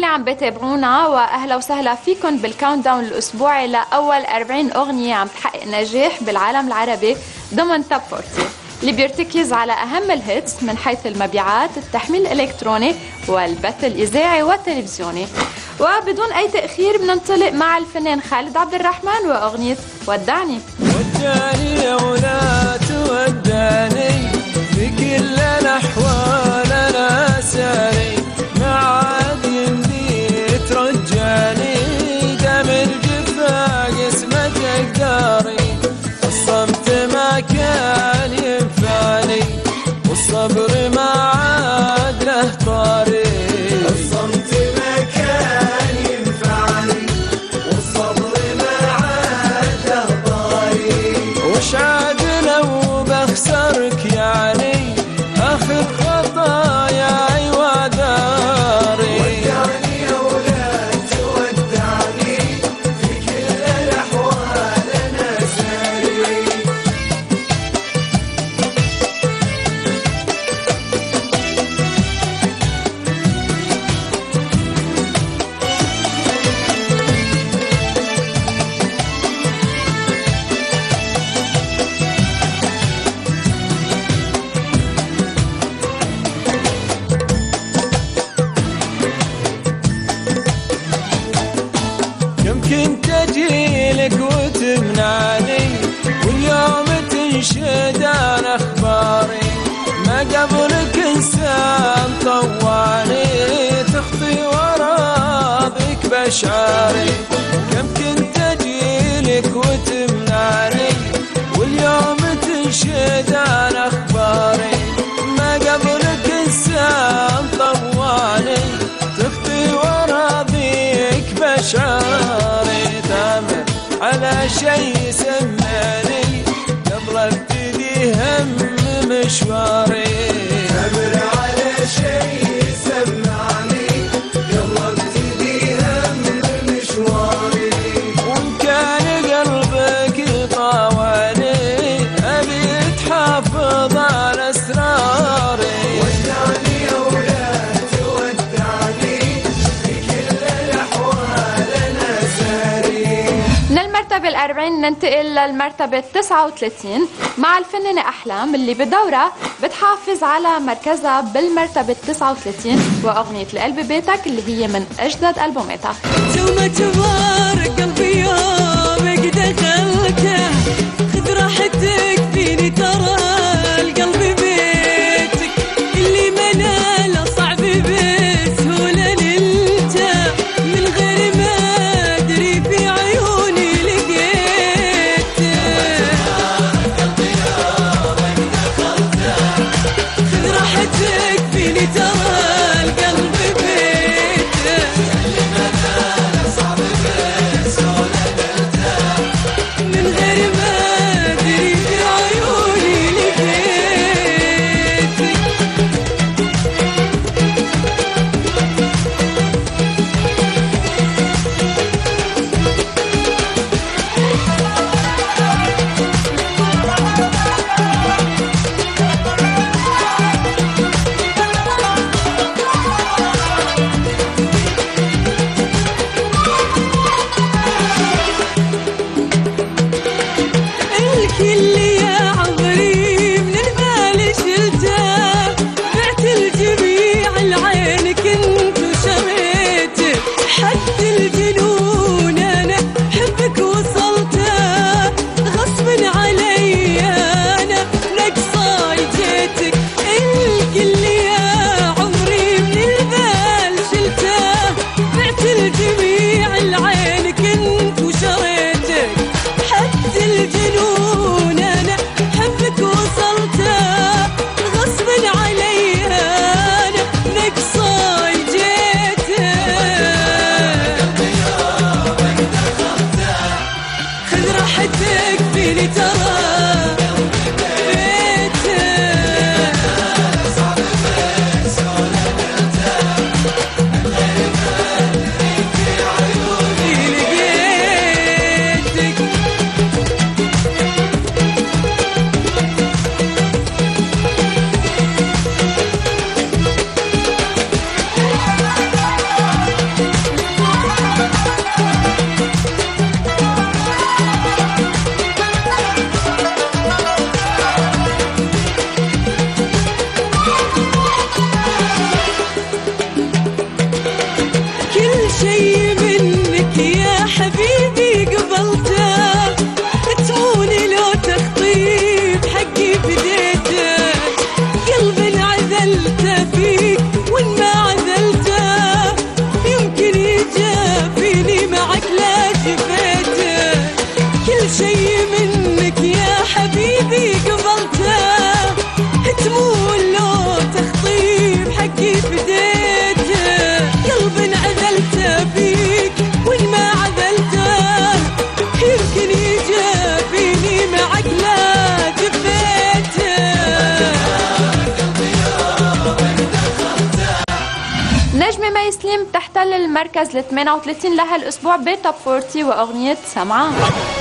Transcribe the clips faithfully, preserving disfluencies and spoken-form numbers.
عم بتابعونا وأهلا وسهلا فيكم بالكاونت داون الأسبوعي لأول أربعين أغنية عم تحقق نجاح بالعالم العربي ضمن توب أربعين اللي بيرتكز على أهم الهيتس من حيث المبيعات، التحميل الإلكتروني والبث الإذاعي والتلفزيوني. وبدون أي تأخير بننطلق مع الفنان خالد عبد الرحمن وأغنية ودعني. ودعني ولا تودعني في كل الأحوال أنا ساري ما عاد يمدي ترجعني دم الجفا قسمتك داري الصمت ما كان ينفعني والصبر ما عاد له طاري الصمت ما كان ينفعني والصبر ما عاد له طاري وش عاد لو بخسرك يعني أخذ خطاياي وداري ودعني ولا تودعني في كل الأحوال أنا ساري. كنت أجيلك وتمنعني واليوم تنشد عن أخباري ما قبلك إنسان طواني تخطي وراضيك بأشعاري كم كنت أجيلك وتمنعني واليوم تنشد عن أخباري ما قبلك إنسان طواني تخطي وراضيك بأشعاري على شي سمعني قبل ابتدي هم مشواري صبر على شي سمعني قبل ابتدي هم مشواري وان كان قلبك طاولي ابي تحافظ على اسراري ودعني ولا تودعني في كل الاحوال انا ساري. من المرتبة الأربعين ننتقل للمرتبة التسعة وثلاثين مع الفنانة أحلام اللي بدورها بتحافظ على مركزها بالمرتبة التسعة وثلاثين وأغنية القلب بيتك اللي هي من أجدد ألبوماتها. توما تبارك قلبي يومك دخلته خذ راحتك فيني ترى القلب بيتك اللي مناله صعب بسهولة نلته من غير ما أدري في عيوني لقيته خذ راحتك فيني ترى القلب بيته من غير ما أدري في عيوني لقيتك الكل يا عمري من البال شلته بعت الجميع العين كنت وشريته حد الجنون انا حبك وصلته غصب علي انا نقصاي جيتك الكل يا عمري من البال شلته بعت الجميع العين كنت وشريتك حد الجنون انا حبك وصلته غصب علي انا نقصاي جيته خذ راحتك فيني ترى بيته لقيتك واحتل المركز ال ثمانية وثلاثين لهالأسبوع بتوب أربعين وأغنية سمعان.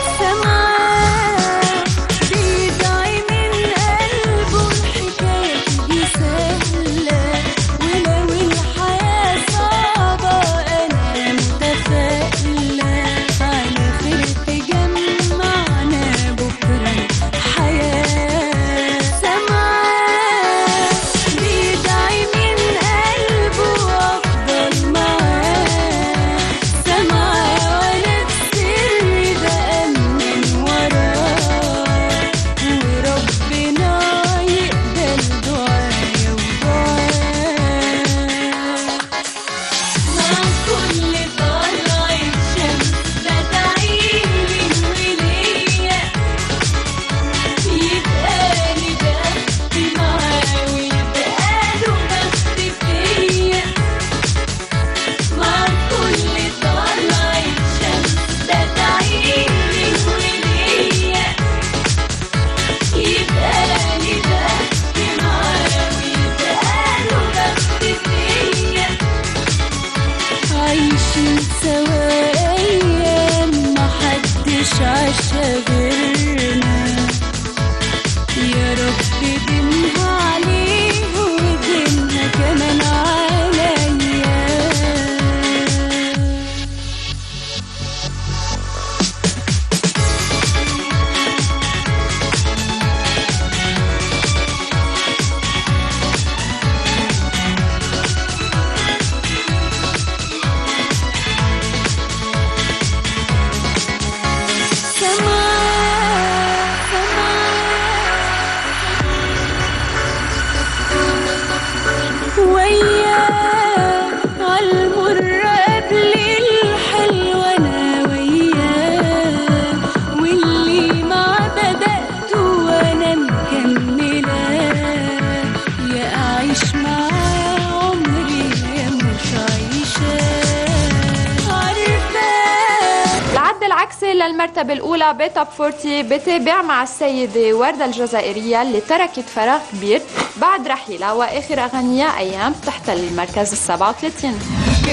للمرتبة الأولى بتوب أربعين بتابع مع السيدة وردة الجزائرية اللي تركت فراغ كبير بعد رحيلها، وآخر أغنية أيام تحتل المركز السابع وثلاثين.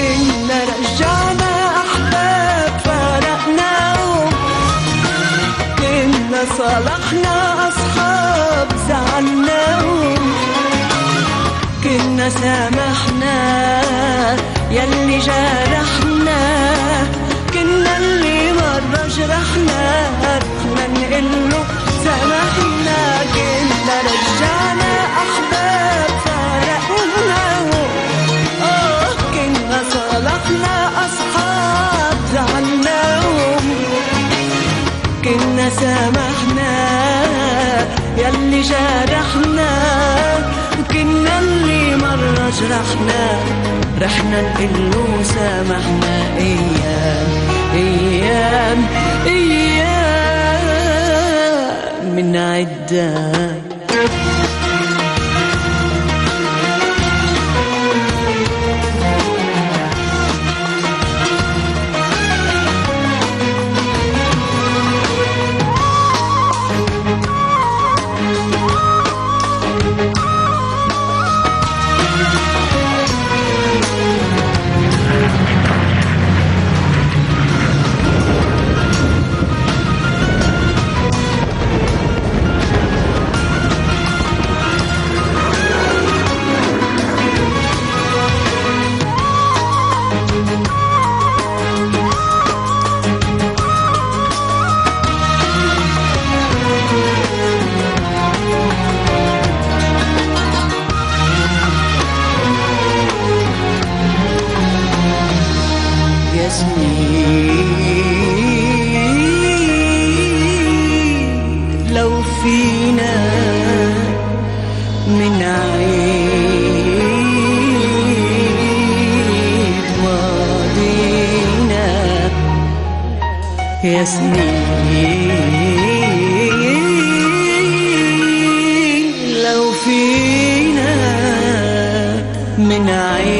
كنا رجعنا أحباب فرقناهم، كنا صالحنا أصحاب زعلناهم، كنا سامحنا يلي جرحنا، كنا اللي مرة جرحنا ما نقله سامحنا، كنا رجعنا أحباب فرقناهم، آه كنا صالحنا أصحاب زعلناهم، كنا سامحنا يلي جرحنا، وكنا اللي مرة جرحنا رحنا نقله سامحنا. أيام أيام أيام من عدة لو فينا من عيد ماضينا يا سنين، لو فينا من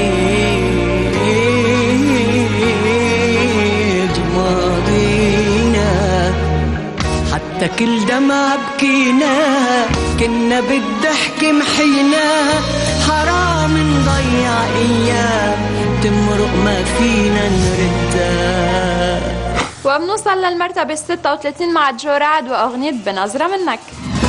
عيد ماضينا، حتى كل دمعة بكينا كنا بالضحك محينا، حرام نضيع ايام تمرق ما فينا نردها. وبنوصل للمرتبة ستة وثلاثين مع جو رعد وأغنية بنظرة منك.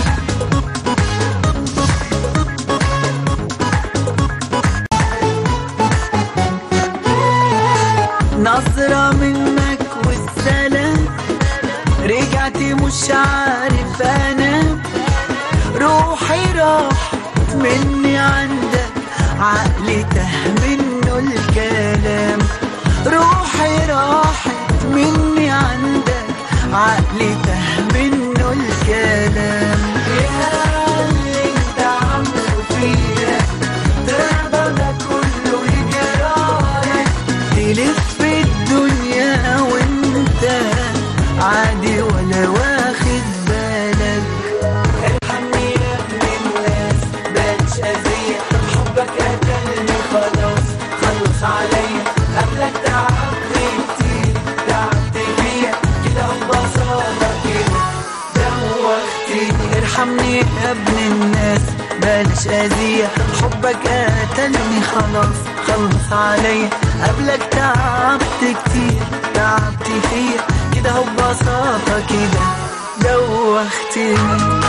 نظرة منك والسلام، رجعتي مش عارف أنا، روحي راحت مني عندك، عقلي تاه منه الكلام. روحي راحت مني عندك، عقلي تاه منه الكلام. يا اللي انت عامله فيا، ترضى ده كله يجرالك، تلف الدنيا وانت عادي ولا واخد بالك. ارحمني يا ابن الناس بلاش اذية، حبك قتلني خلاص خلص عليا، قبلك تعبت كتير تعبت فيا كده ببساطة كده دوختني. ارحمني يا ابن الناس بلاش اذية، حبك قتلني خلاص خلص عليا، قبلك تعبت كتير تعبت فيا كده ببساطة كده دوختني.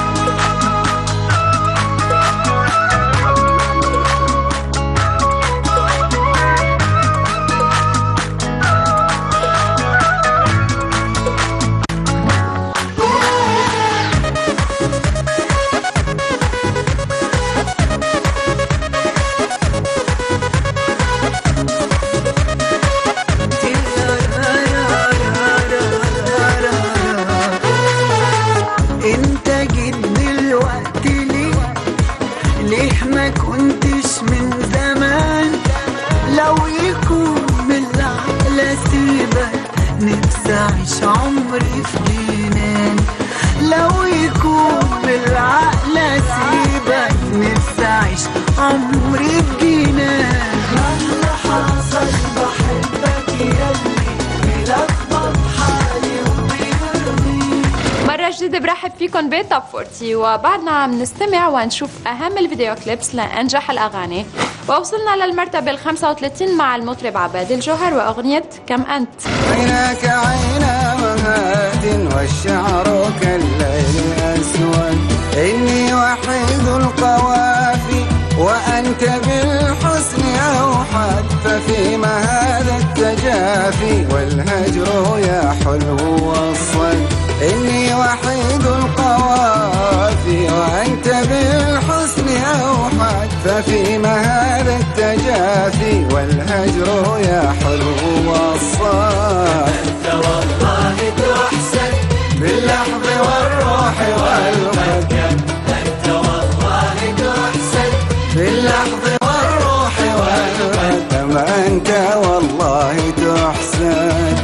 أعيش عمري في جنان، لو يكون بالعقل أسيبك، نفسي أعيش عمري في جنان. مهما حصل بحبك ياللي بيلخبط حالي وبيرضيني. مرة جديدة برحب فيكم بتوب فورتي، وبعدنا عم نستمع ونشوف أهم الفيديو كليبس لأنجح الأغاني، ووصلنا للمرتبة الخمسة وثلاثين مع المطرب عباد الجوهر وأغنية كم أنت. عيناك عينا مهاد والشعر كالليل أسود، إني وحيد القوافي وأنت بالحسن أوحد، ففيما هذا التجافي والهجر يا حلو والصد. إني وحيد القوافي وأنت بالحسن أوحد، ففيما هذا التجافي والهجر يا حلو والصد. أنت والله تحسن باللحظ والروح والقد، أنت والله تحسن باللحظ والروح والقد، أما أنت والله تحسن.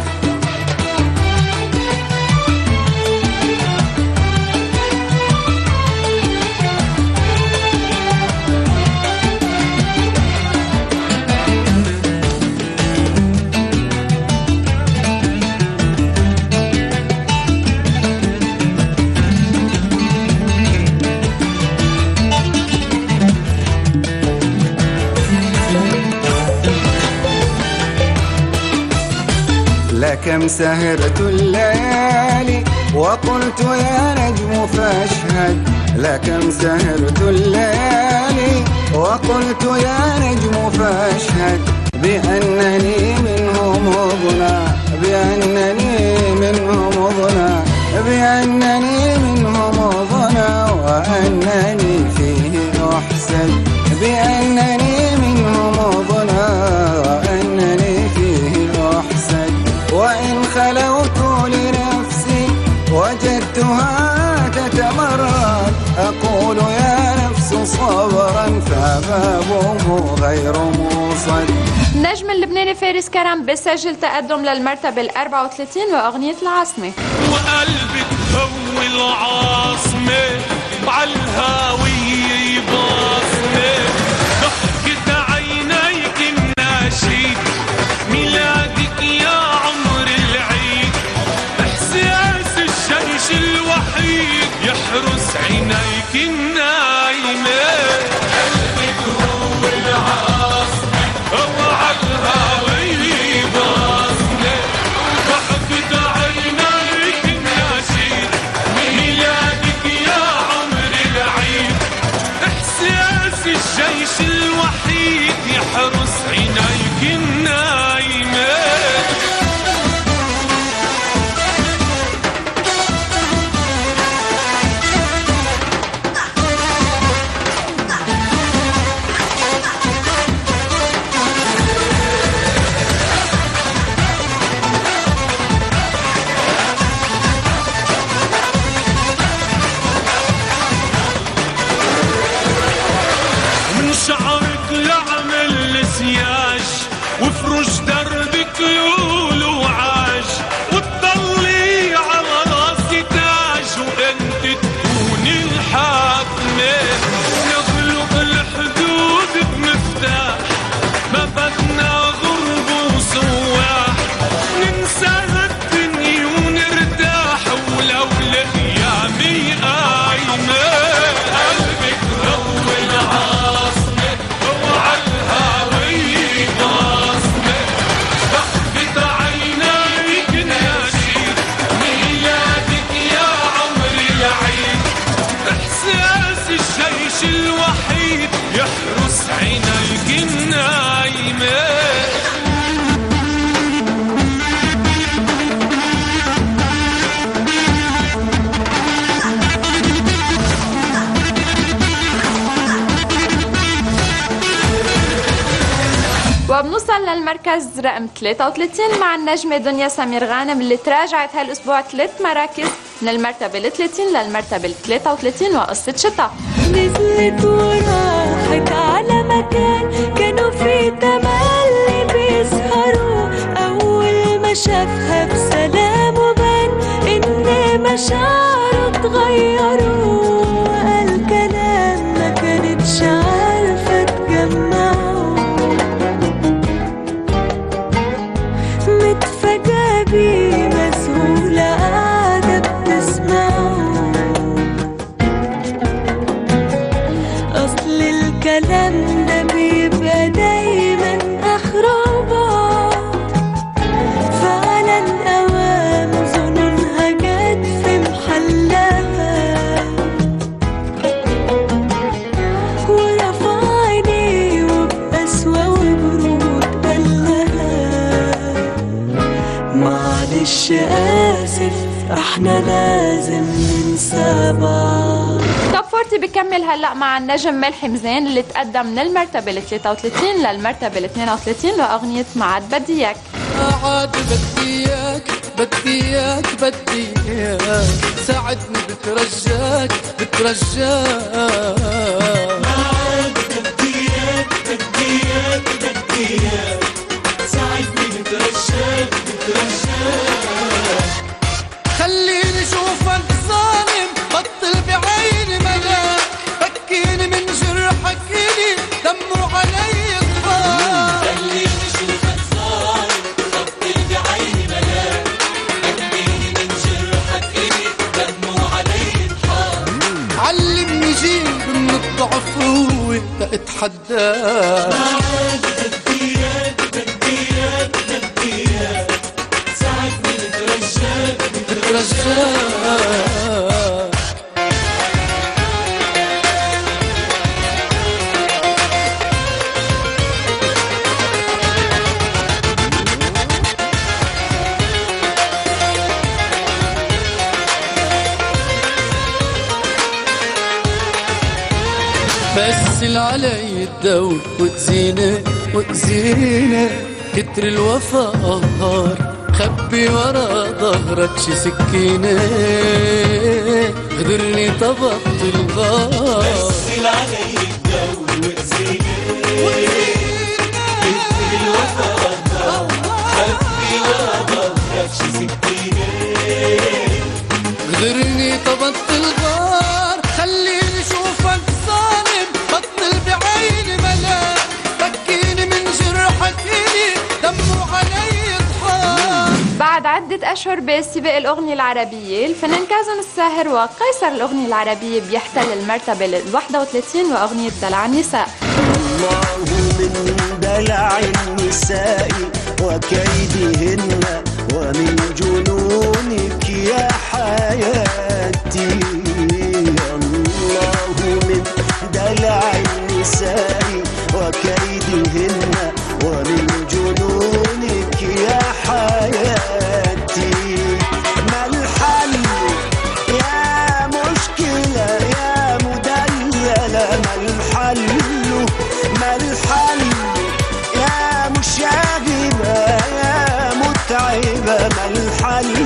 لكم سهرت الليالي وقلت يا نجم فاشهد، لكم سهرت الليالي وقلت يا نجم فاشهد، بأنني منه مضنى بأنني منه مضنى بأنني منه مضنى وأنني فيه أحسد، بأنني منه مضنى وأنني فيه أحسد. وإن خلوت لنفسي وجدتها تتمرد، أقول يا نفس صبرا فبابه غير موصد. النجم اللبناني فارس كرم بسجل تقدم للمرتبة الأربعة وثلاثين وأغنية العاصمة. وقلبك هو العاصمة وعالهاوية يباصمة، ضحكة عينيك الناشد، ميلادك يا عمر العيد، إحساس الشمس الوحيد يحرس عينيك النايمة. قلبك هو العاصمة وعالهاوية للمركز رقم ثلاثة وثلاثين مع النجمة دنيا سمير غانم اللي تراجعت هالأسبوع ثلاث مراكز من المرتبة الثلاثين للمرتبة الثلاثة وثلاثين وقصة شتا. نزلت وراحت على مكان كانوا في تملي بيسهروا، أول ما شافها بسلام وبان إن مشاعره اتغيروا، وقال كلام ما كانتش عارفة تجمعه، متفاجئة بيه مسهولة قاعدة بتسمعه، أصل الكلام ده بيبقى دايما آخره بعض، فعلا أوام ظنونها جت في محلها، ورفع عينيه وبقسوة وبرود قالها معلش آسف احنا لازم ننسى بعض. توب أربعين بيكمل هلا مع النجم ملحم زين اللي تقدم من المرتبة ال ثلاثة وثلاثين للمرتبة ال اثنين وثلاثين وأغنية ما عاد بدي اياك. عاد بدي اياك بدي اياك بدي اياك، ساعدني بترجاك بترجاك، ما عاد بدي اياك بدي اياك بدي اياك، ساعدني بترجاك بترجاك، خليني اشوفك ظالم بطل بعيني ملاك، فكيني من جرحك إلي دمر علي الضال، خليني اشوفك ظالم بطل بعيني ملاك، فكيني من جرحك إلي دمر علي الضال، علمني جيب من الضعف وانت اتحداك، ما عاد بدي اياك بدي اياك بدي اياك، ساعدني بترجاك بترجاك. بس اللي علي الدور وتزينه وتزينه، كتر الوفا قهار خبي ورا ظهرك شي سكينة، قدرني طبقت الغار، بس اللي علي الدور وتزينه، كتر الوفا قهار خبي ورا ظهرك شي سكينة، قدرني طبقت الغار، خليني اشوفك ظالم بطل بعيني ملاك، فكيني من جرحك إلي دمر علي الضحار. بعد عدة أشهر بسباق الأغنية العربية، الفنان كاظم الساهر وقيصر الأغنية العربية بيحتل المرتبة ال واحد وثلاثين وأغنية دلع النساء. الله من دلع النساء وكيدهن ومن جنونك يا حياتي، الله من دلع النساء وكيدهن ومن جنونك يا حياتي، ما الحل يا مشكلة يا مدللة، ما الحل ما الحل يا مشاغبة يا متعبة، ما الحل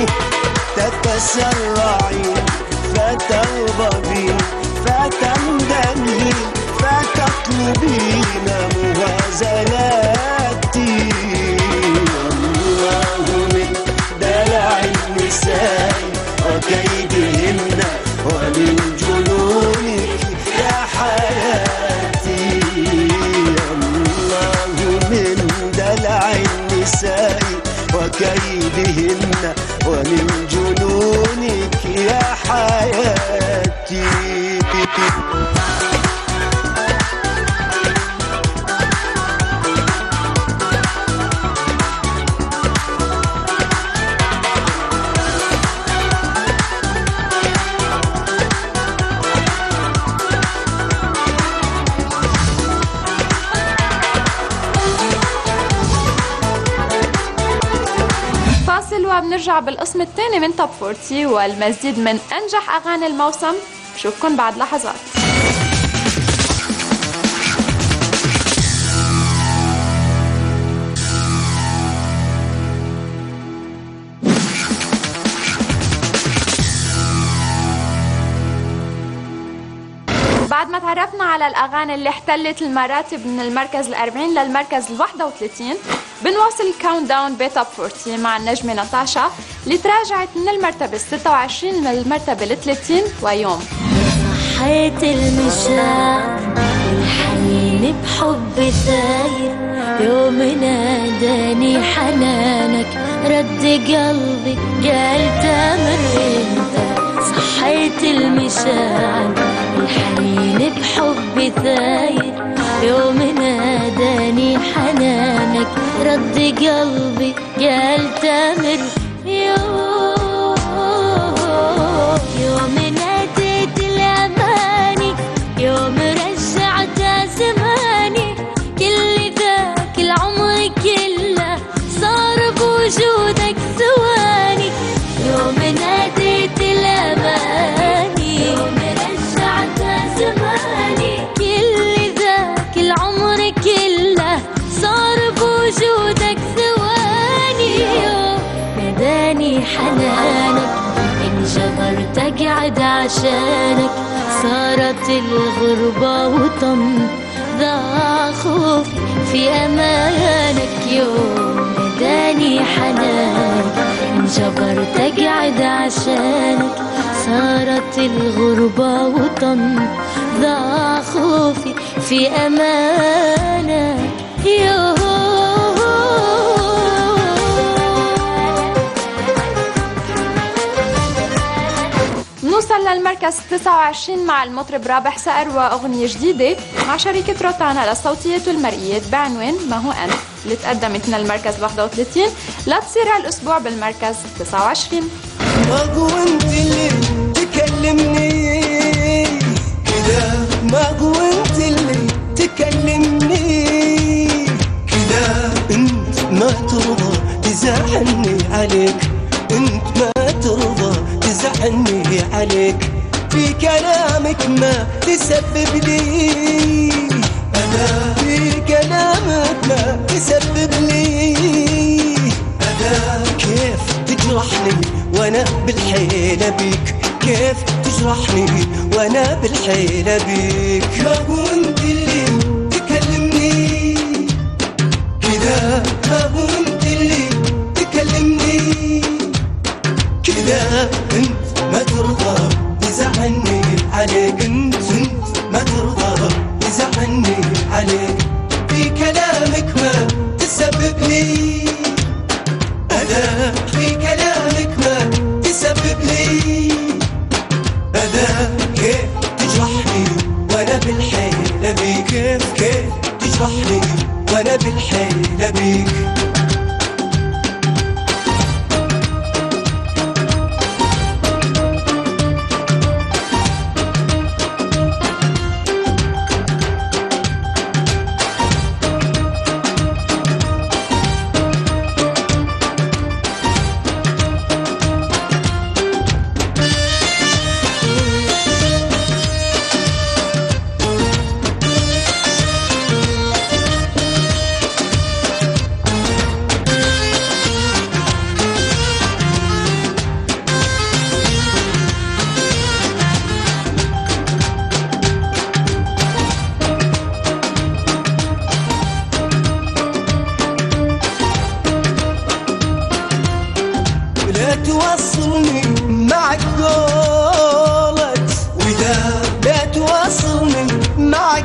تتسرعي فتغضبي فتندمي فتطلبين مغازلاتي، الله من دلع النساء وكيدهن ومن جنونك يا حياتي، الله من دلع النساء وكيدهن ومن جنونك يا حياتي. وبنرجع بالقسم الثاني من توب أربعين والمزيد من أنجح أغاني الموسم. بشوفكن بعد لحظات. بعد ما تعرفنا على الأغاني اللي احتلت المراتب من المركز الأربعين للمركز الواحد وثلاثين، بنواصل الكاونت داون بتوب أربعين مع النجمة ناتاشا اللي تراجعت من المرتبة الستة وعشرين للمرتبة الثلاثين ويوم. صحيت المشاعر والحنين بحب ثاير، يوم ناداني حنانك رد قلبي قال تامر انت. صحيت المشاعر والحنين بحب ثاير، يوم ناداني حنانك رد قلبي قال تامر. يوم يوم ناديت الأماني، يوم رجعت زماني، كل ذاك العمر كله صار بوجودك ثواني. يوم ناديت الأماني، يوم رجعت زماني، كل ذاك العمر كله صار بوجودك ثواني. يوم ناداني حنانك انجبرت اقعد عشانك، صارت الغربة وطن ضاع خوفي في أمانك. يوم ناداني حنانك انجبرت اقعد عشانك، صارت الغربة وطن ضاع خوفي في أمانك. يوم نوصل للمركز تسعة وعشرين مع المطرب رابح صقر وأغنية جديدة مع شركة روتانا للصوتيات والمرئيات بعنوان ما هو أنت، اللي تقدمت من المركز واحد وثلاثين لتصير هالأسبوع بالمركز تسعة وعشرين. ماكو انت اللي تكلمني كذا، ماكو انت اللي تكلمني كذا، انت ما ترضى تزعلني عليك، انت ما ترضى تزعلني عليك، في كلامك ما تسبب لي أنا، في كلامك ما تسبب لي أنا. كيف تجرحني وانا بالحيلة بيك، كيف تجرحني وانا بالحيلة بيك. ماكو انت اللي تكلمني كذا، ماكو انت اللي تكلمني كذا، انت ما ترضى تزعلني عليك، انت انت ما ترضى تزعلني عليك، في كلامك ما تسبب لي أذى، في كلامك ما تسبب لي أذى. كيف تجرحني وانا بالحيلة بيك، كيف كيف تجرحني وانا بالحيلة بيك. توصلني معك قولت وإذا لا توصلني معك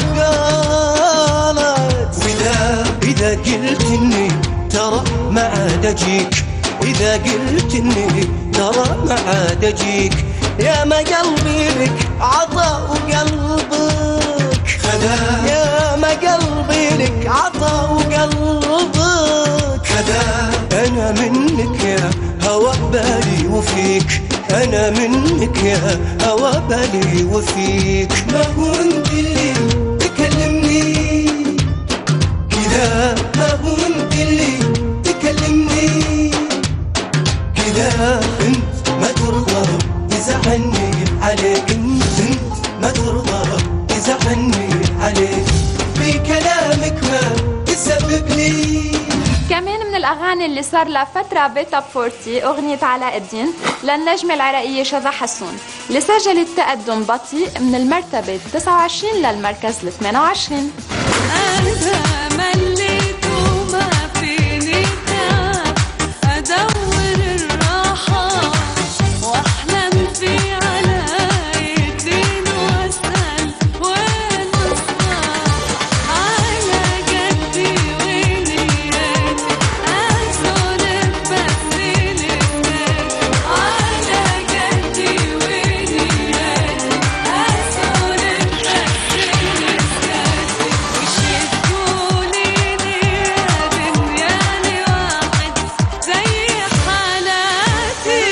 قولت وإذا إذا قلت إني ترى ما عاد أجيك، إذا قلت إني ترى ما عاد أجيك، يا ما قلبي لك عطى وقلبك خذا، يا ما قلبي لك عطى وقلبك خذا. أنا منك يا هوى بالي وفيك، أنا منك يا هوى بالي وفيك. ما هو أنت اللي تكلمني كذا، ما هو أنت اللي تكلمني كذا، أنت ما ترضى تزعلني عليك، أنت أنت ما ترضى تزعلني عليك، في كلامك ما تسبب لي. كمان من الأغاني اللي صار لها فترة بتوب أربعين أغنية علاء الدين للنجمة العراقية شذى حسون اللي سجلت تقدم بطيء من المرتبة تسعة وعشرين للمركز ال ثمانية وعشرين. أنا مليت وما فيني تعب أدور الراحة وأحلم في علاء الدين وأسأل وين الصح على قدي ونياتي أسولف بس لساتي على قدي ونياتي أسولف بس لساتي وش تقوليني يا دنياني واحد زي حالاتي.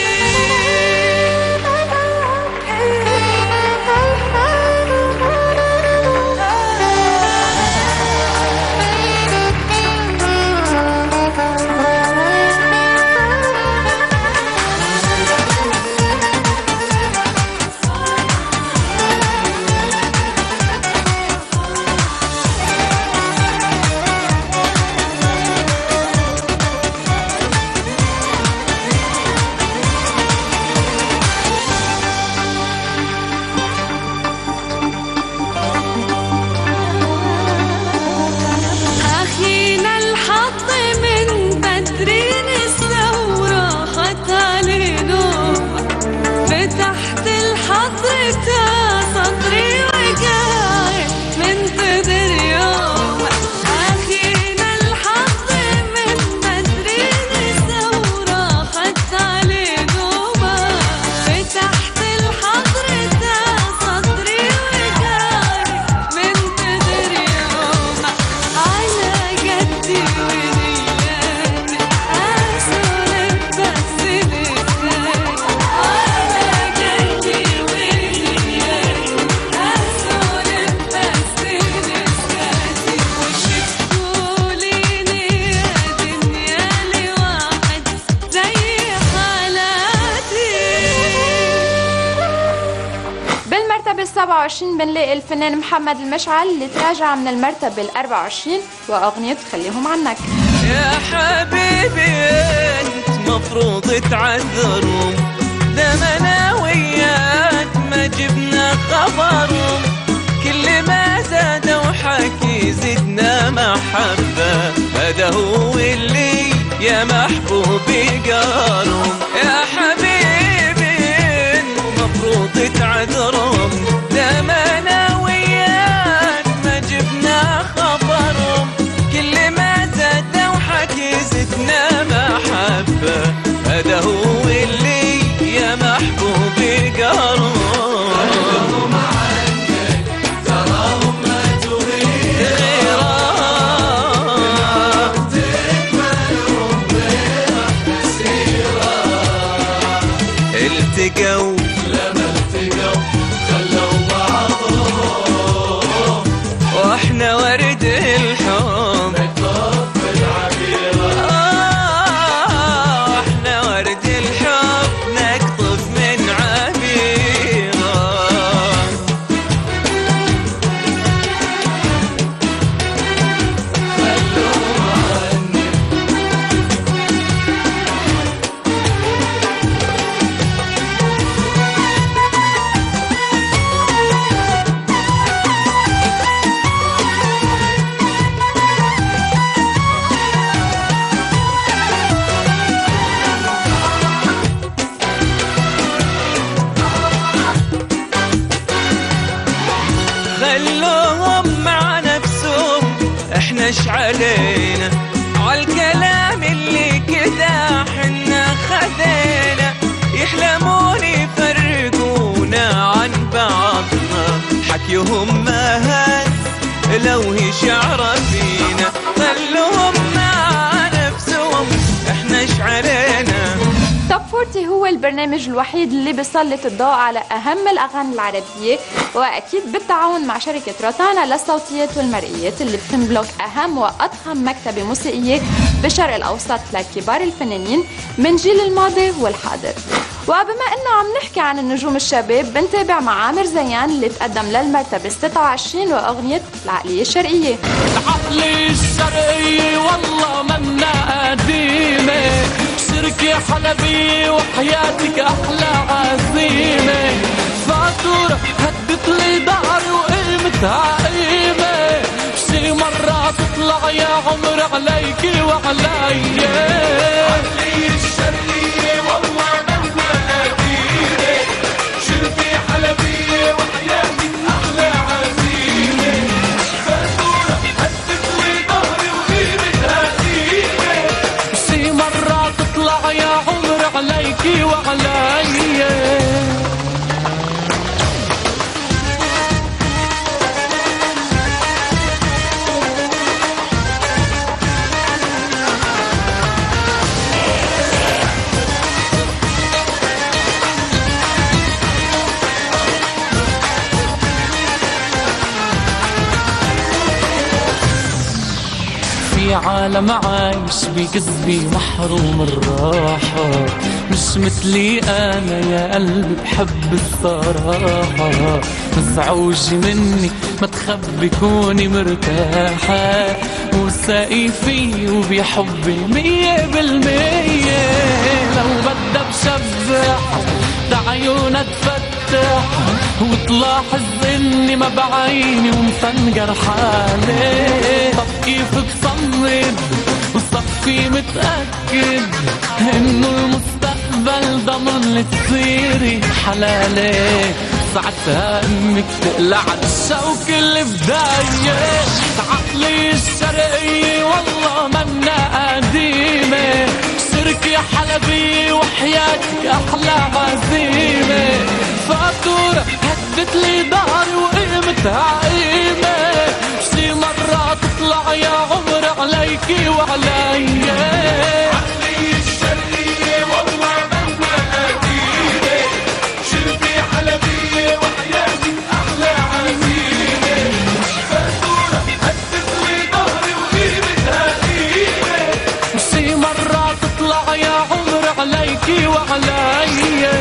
أخينا الحظ من بدري نسلو وراحت علي نوم فتحت الحظر تا صدري وقاعد منتظر يوم. أخينا الحظ من بدري نسلو وراحت علي نوم فتحت الحظر تا صدري وقاعد منتظر يوم. على قدي ونياتي أسولف بس لساتي على قدي ونياتي أسولف بس لساتي وش تقوليني يا دنيالي واحد زي حالاتي. بالمرتبة السابعة وعشرين بنلاقي الفنان محمد المشعل اللي تراجع من المرتبة الأربعة وعشرين وأغنية خليهم عنك. يا حبيبي انت مفروض تعذرهم دمنا وياك ما جبنا خبرهم كل ما زادوا حكي زدنا محبة هذا هو اللي يا محبوبي قارهم. يا حبيبي انت مفروض تعذرهم دمنا وياك ما جبنا خبرهم كل ما زادوا حكي زدنا محبة هذا هو اللي يا محبوبي قارهم. خلهم عنك تراهم ما تغير غيرهم تكملهم غيرك مسيرة التقوا لما التقوا خلوا بعضهم واحنا ورد الحب نقطف العبيرة آه، واحنا ورد الحب نقطف من عبيرة. خلوهم مع نفسهم احنا ايش علينا عالكلام اللي كذا حنا خذينا يحلمون يفرقونا عن بعضنا حكيهم ما هز لو هي شعر فينا. خلوهم مع نفسهم احنا ايش علينا. توب أربعين هو البرنامج الوحيد اللي بيسلط الضوء على أهم الأغاني العربية وأكيد بالتعاون مع شركة روتانا للصوتيات والمرئيات اللي بتملك أهم وأضخم مكتبة موسيقية بالشرق الأوسط لكبار الفنانين من جيل الماضي والحاضر. وبما انه عم نحكي عن النجوم الشباب بنتابع مع عامر زيان اللي تقدم للمرتبة ستة وعشرين واغنية العقلية الشرقية. العقلية الشرقية والله والله منا قديمة، شركة حلبية وحياتك أحلى عزيمة، فاتورة هدت لي ظهري وقيمتها قيمة، شي مرة تطلع يا عمر عليكي وعلي. علي الشرقية والله منا قديمة، شركة حلبية وحياتك أحلى عزيمة، فاتورة هدت لي ظهري وقيمتها قيمة، شي مرة تطلع يا عمر عليكي وعلي. في عالم عايش بقلبي محروم الراحة، مش مثلي أنا يا قلبي بحب الصراحة، مزعوجة مني ما تخبي كوني مرتاحة، وساقي فيه وبحبي مية بالمية، لو بدها بشبح عيونها تفتح وتلاحظ اني ما بعيني ومفنجر حالي، طب كيف بصمد وصفي متأكد انه المستقبل ضمن لي تصيري حلالي، ساعتها امك تقلع الشوك اللي بداية، عقلي الشرقية والله منا قديمة، شركة حلبية وحياتك أحلى عزيمة، فاتورة هدت لي ظهري وقيمتها قيمة، شي مرة تطلع يا عمر عليكي وعلي. علي الشرقية والله منا قديمة، شركة حلبية وحياتك أحلى عزيمة، فاتورة هدت لي ظهري وقيمتها قيمة، شي مرة تطلع يا عمر عليكي وعلي.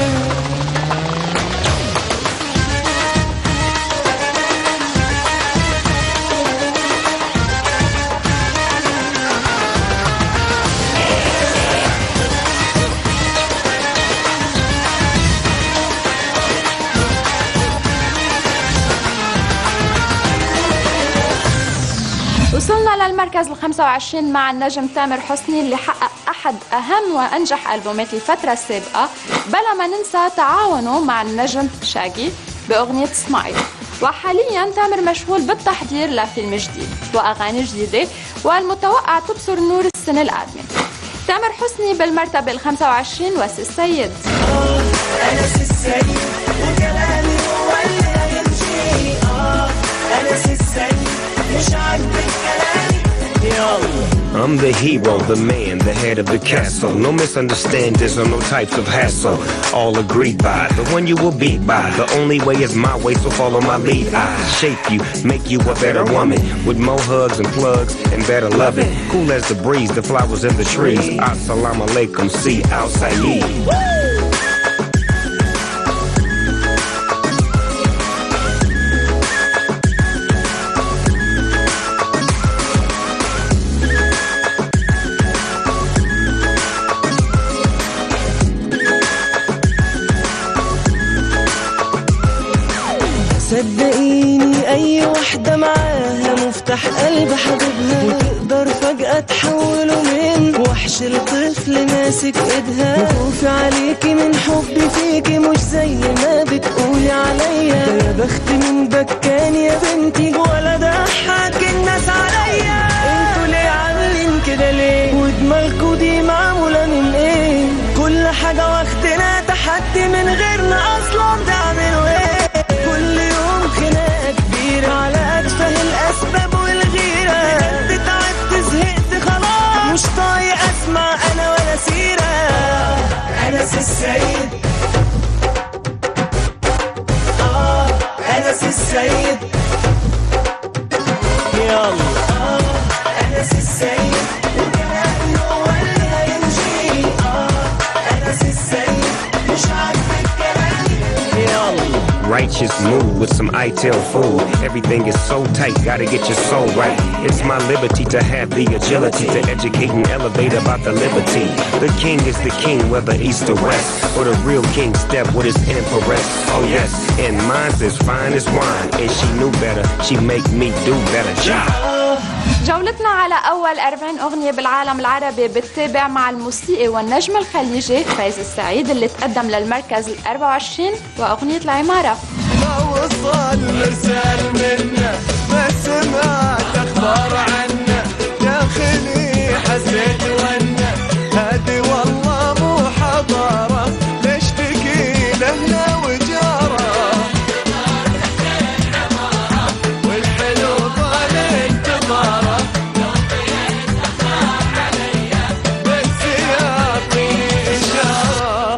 وصلنا للمركز الخمسة وعشرين مع النجم تامر حسني اللي حقق أحد أهم وأنجح ألبومات الفترة السابقة، بلا ما ننسى تعاونه مع النجم شاقي بأغنية سمايل. وحاليا تامر مشغول بالتحضير لفيلم جديد وأغاني جديدة والمتوقع تبصر نور السنة القادمة. تامر حسني بالمرتبة الخمسة وعشرين وسي السيد. أنا سي السيد وكلامي هو اللي يمشي، آه أنا سي السيد مش عاجبك كلامي يلا. I'm the hero, the man, the head of the castle. No misunderstandings or no types of hassle. All agreed by, the one you will beat by. The only way is my way, so follow my lead. I shape you, make you a better woman. With more hugs and plugs and better loving. Cool as the breeze, the flowers in the trees. Assalamu alaikum, see outside. صدقيني أي وحدة معاها مفتاح قلب حبيبها، وتقدر فجأة تحوله من وحش لطفل ماسك ايدها، وخوفي عليكي من حبي فيكي مش زي ما بتقولي عليا، ده يا بخت من بكان يا بنتي ولا ضحك الناس عليا، انتوا ليه عاملين كده ليه ودماغكوا دي معمولة من ايه، كل حاجة واخدنا تحدي من غيرنا اصلا تعملوا ايه، كل يوم خناقة كبيرة على أتفه الأسباب والغيرة، بجد تعبت زهقت خلاص مش طايق أسمع أنا ولا سيرة. أنا سي السيد، آه أنا سي السيد يلا، آه أنا سي السيد وكلامي هو اللي هيمشي، آه أنا سي السيد مش عاجبك كلامي يلا. righteous mood with some itel food. Everything is so tight, gotta get your soul right. It's my liberty to have the agility to educate and elevate about the liberty. The king is the king, whether east or west, or the real king step with his empress. Oh yes, and mine's as fine as wine, and she knew better, she make me do better. Ja! جولتنا على أول أربعين أغنية بالعالم العربي بتتابع مع الموسيقي والنجم الخليجي فايز السعيد اللي تقدم للمركز الأربعة وعشرين وأغنية العمارة. ما وصل مرسال منه ما سمعت أخبار عنه داخلي حسيت وانه هادي والله مو حضاره ليش تكي لهنا وجاره والحلو طال انتظاره بس يعطيني إشارة.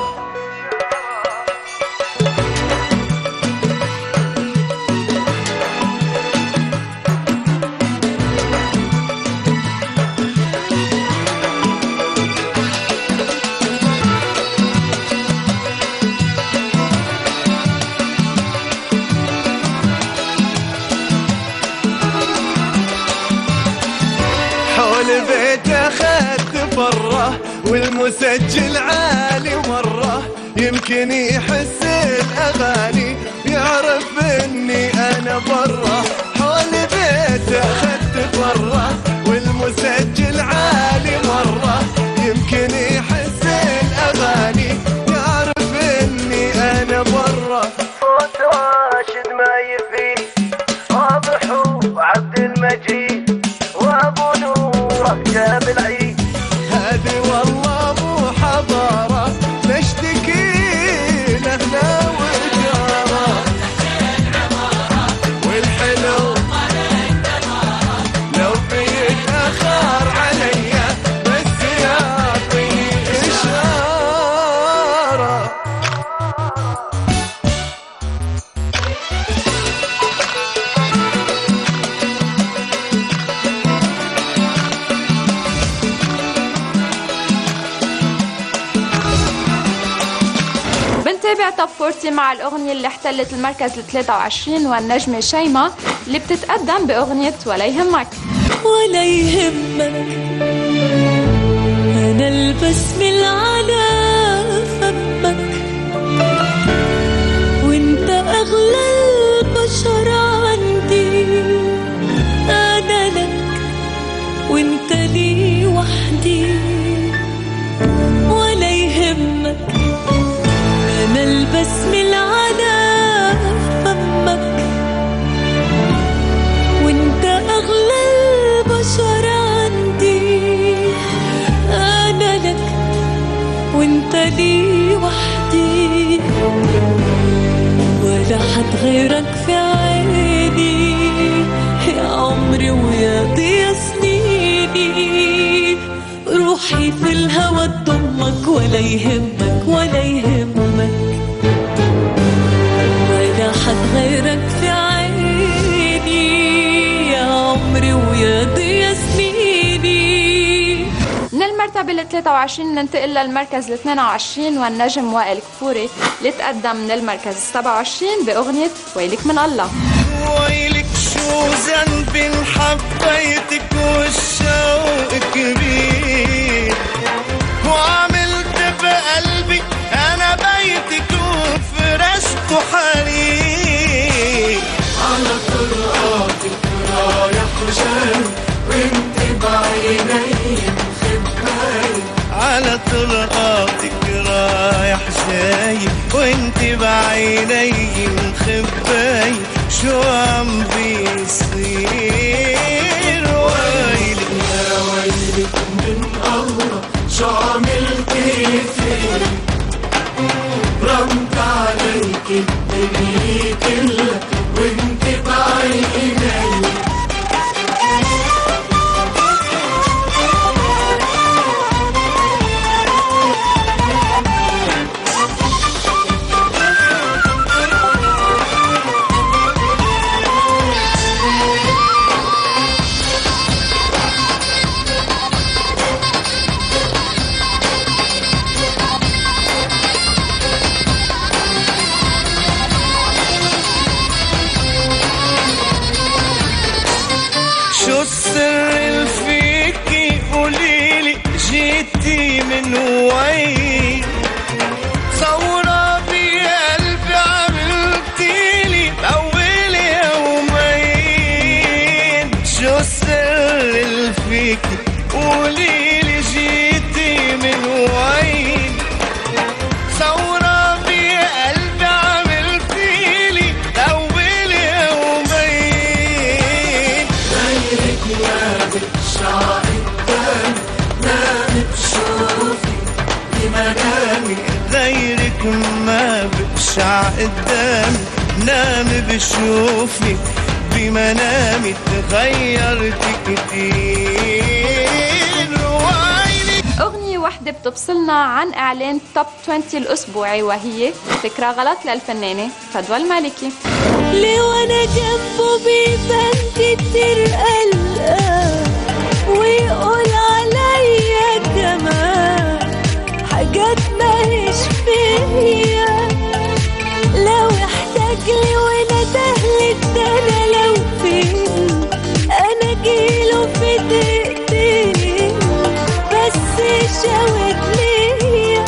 حول بيت اخذت فره والمسجل عالي مره يمكن يحس الاغاني يعرف اني انا بره. حول بيت اخذت فره والمسجل عالي مره يمكن يحس الاغاني يعرف اني انا بره. صوت راشد ما يفيد واضح وعبد المجيد وابو نوره جاب العيد هادي والله مو حضاره ليش تكي لهنا وجاره والحلو لو بيتاخر عليا بس يعطيني اشاره. بنتابع توب أربعين مع الأغنية اللي احتلت المركز ال ثلاثة وعشرين والنجمة شيماء اللي بتتقدم بأغنية ولا يهمك. ولا يهمك أنا البسمة على فمك وانت أغلى البشر عندي أنا لك وانت لي وحدي. ولا يهمك أنا البسمة على فمك وانت أغلى البشر عندي أنا لك وانت لي وحدي. ولا حد غيرك في عيني يا عمري ويا ضيا سنيني. روحي في الهوى تضمك ولا يهمك ولا يهمك. ولا حد غيرك في عيني يا عمري ويا ضيا سنيني. من المرتبة ال ثلاثة وعشرين ننتقل للمركز ال اثنين وعشرين والنجم وائل كفوري اللي تقدم من المركز ال سبعة وعشرين بأغنية ويلك من الله. ويلك شو ذنب حبيتك والشوق كبير وعملت بقلبي انا بيتك وفرشته حرير. على طرقاتك رايح وجاي وانت بعيني مخباي. على طرقاتك رايح جاي وانت بعيني مخباي. شو عم بيصير ويلك يا ويلك من الله شو عملتي فيني رمت عليك الدنيا كلها وانت بعيني. قدامي نامي بشوفك بمنامي تغيرت كتير وعيني. أغنية وحدة بتفصلنا عن إعلان توب عشرين الأسبوعي وهي فكرة غلط للفنانة فدوى المالكي. ليه وانا جنبه بيبان كتير قلقان ويقول عليا كمان حاجات ماهيش فيا، لو احتاجلي وندهلي الدنا لو فين انا جيله في دقيقتين بس شاور ليا.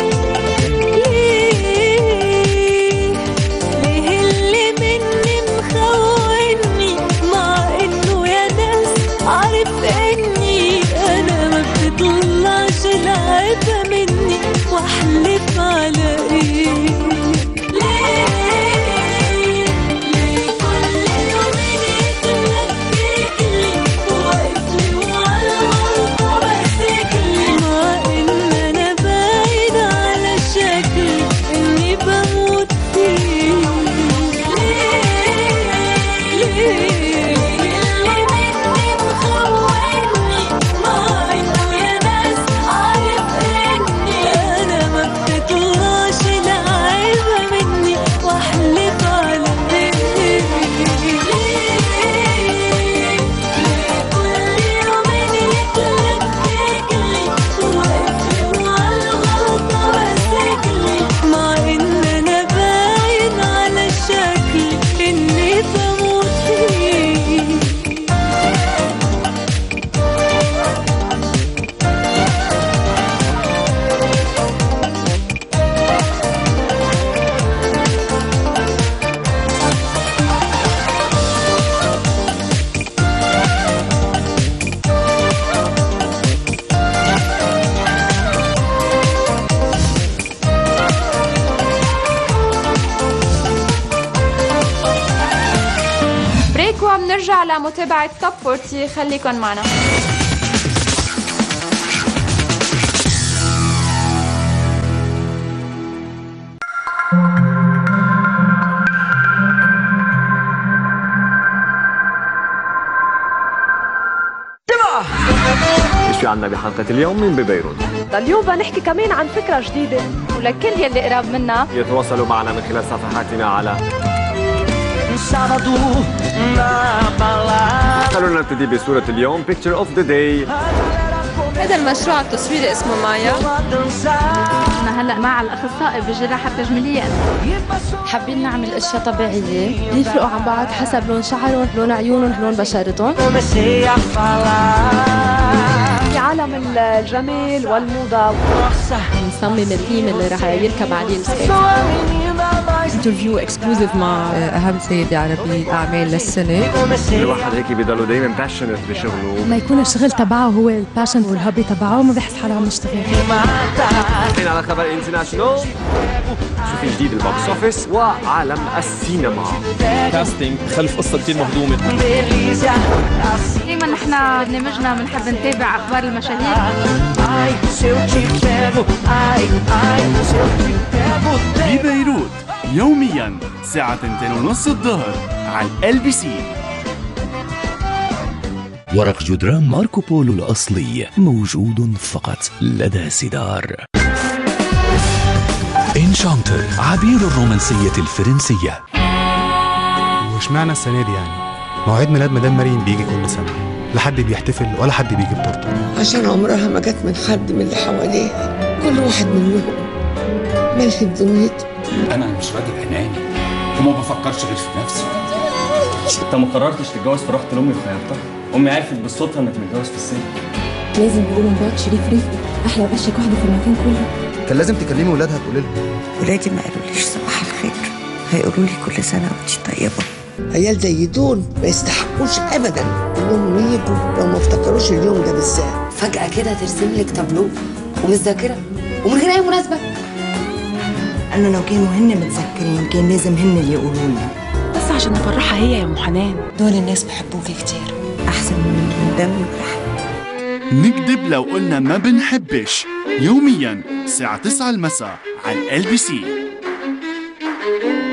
ليه ليه اللي مني مخوني مع انه يا ناس عارف اني انا ما بتطلعش العيبة مني واحلف على ايه. وبنرجع لمتابعة توب أربعين، خليكن معنا. ايش في عنا بحلقة اليوم من ببيروت؟ اليوم بدنا نحكي كمان عن فكرة جديدة ولكل يلي قراب منا يتواصلوا معنا من خلال صفحاتنا على خلونا نبتدي بصورة اليوم Picture of the Day. هذا المشروع التصويري اسمه مايا. احنا هلا مع الاخصائي بالجراحه التجميليه، حابين نعمل اشياء طبيعيه بيفرقوا عن بعض حسب لون شعرهم، لون عيونهم، لون بشرتهم. في عالم الجمال والموضه نصمم الثيم اللي رح يركب عليه السكيت. انترفيو اكسكلوزيف مع اهم سيدة عربي اعمال للسنه. الواحد هيك بضله دايما باشنت بشغله، ما يكون الشغل تبعه هو الباشن والهوبي تبعه ما بحس حاله عم يشتغل. الحين على خبر انترناشونال، شوفي جديد البوكس اوفيس وعالم السينما. كاستنج خلف قصه كثير مهضومه. دائما نحن برنامجنا بنحب نتابع اخبار المشاهير. ببيروت يوميا الساعة اثنتين ونص الظهر على ال بي سي. ورق جدران ماركو بولو الأصلي موجود فقط لدى سيدار. إنشانتر عبير الرومانسية الفرنسية. وش معنى السنة دي يعني؟ موعد ميلاد مدام مريم بيجي كل سنة، لا حد بيحتفل ولا حد بيجيب تورته. عشان عمرها ما جت من حد من اللي حواليها، كل واحد منهم ملهي دنيته. أنا مش راجل أناني وما بفكرش غير في نفسي. أنت ما قررتش تتجوز فرحت لأمي وخيرتها. أمي عرفت بالصدفة إنك متجوز في السن. لازم يقولوا مرات شريف رفقي أحلى بشك واحدة في المكان كله. كان لازم تكلمي ولادها تقولي لهم. ولادي ما قالوليش صباح الخير، هيقولوا لي كل سنة وأنت طيبة. عيال زي دول ما يستحقوش أبدا إنهم يجوا لو ما افتكروش اليوم ده بالذات. فجأة كده ترسم لك تابلو ومش ذاكرة ومن غير أي مناسبة. أنا لو كانوا هن متذكرين كان لازم هن اللي يقولوا لنا، بس عشان نفرحها هي يا أم حنان. دول الناس بحبوكي كتير أحسن من دمي ولحمي. نكذب لو قلنا ما بنحبش يوميا الساعة تسعة المساء على ال بي سي.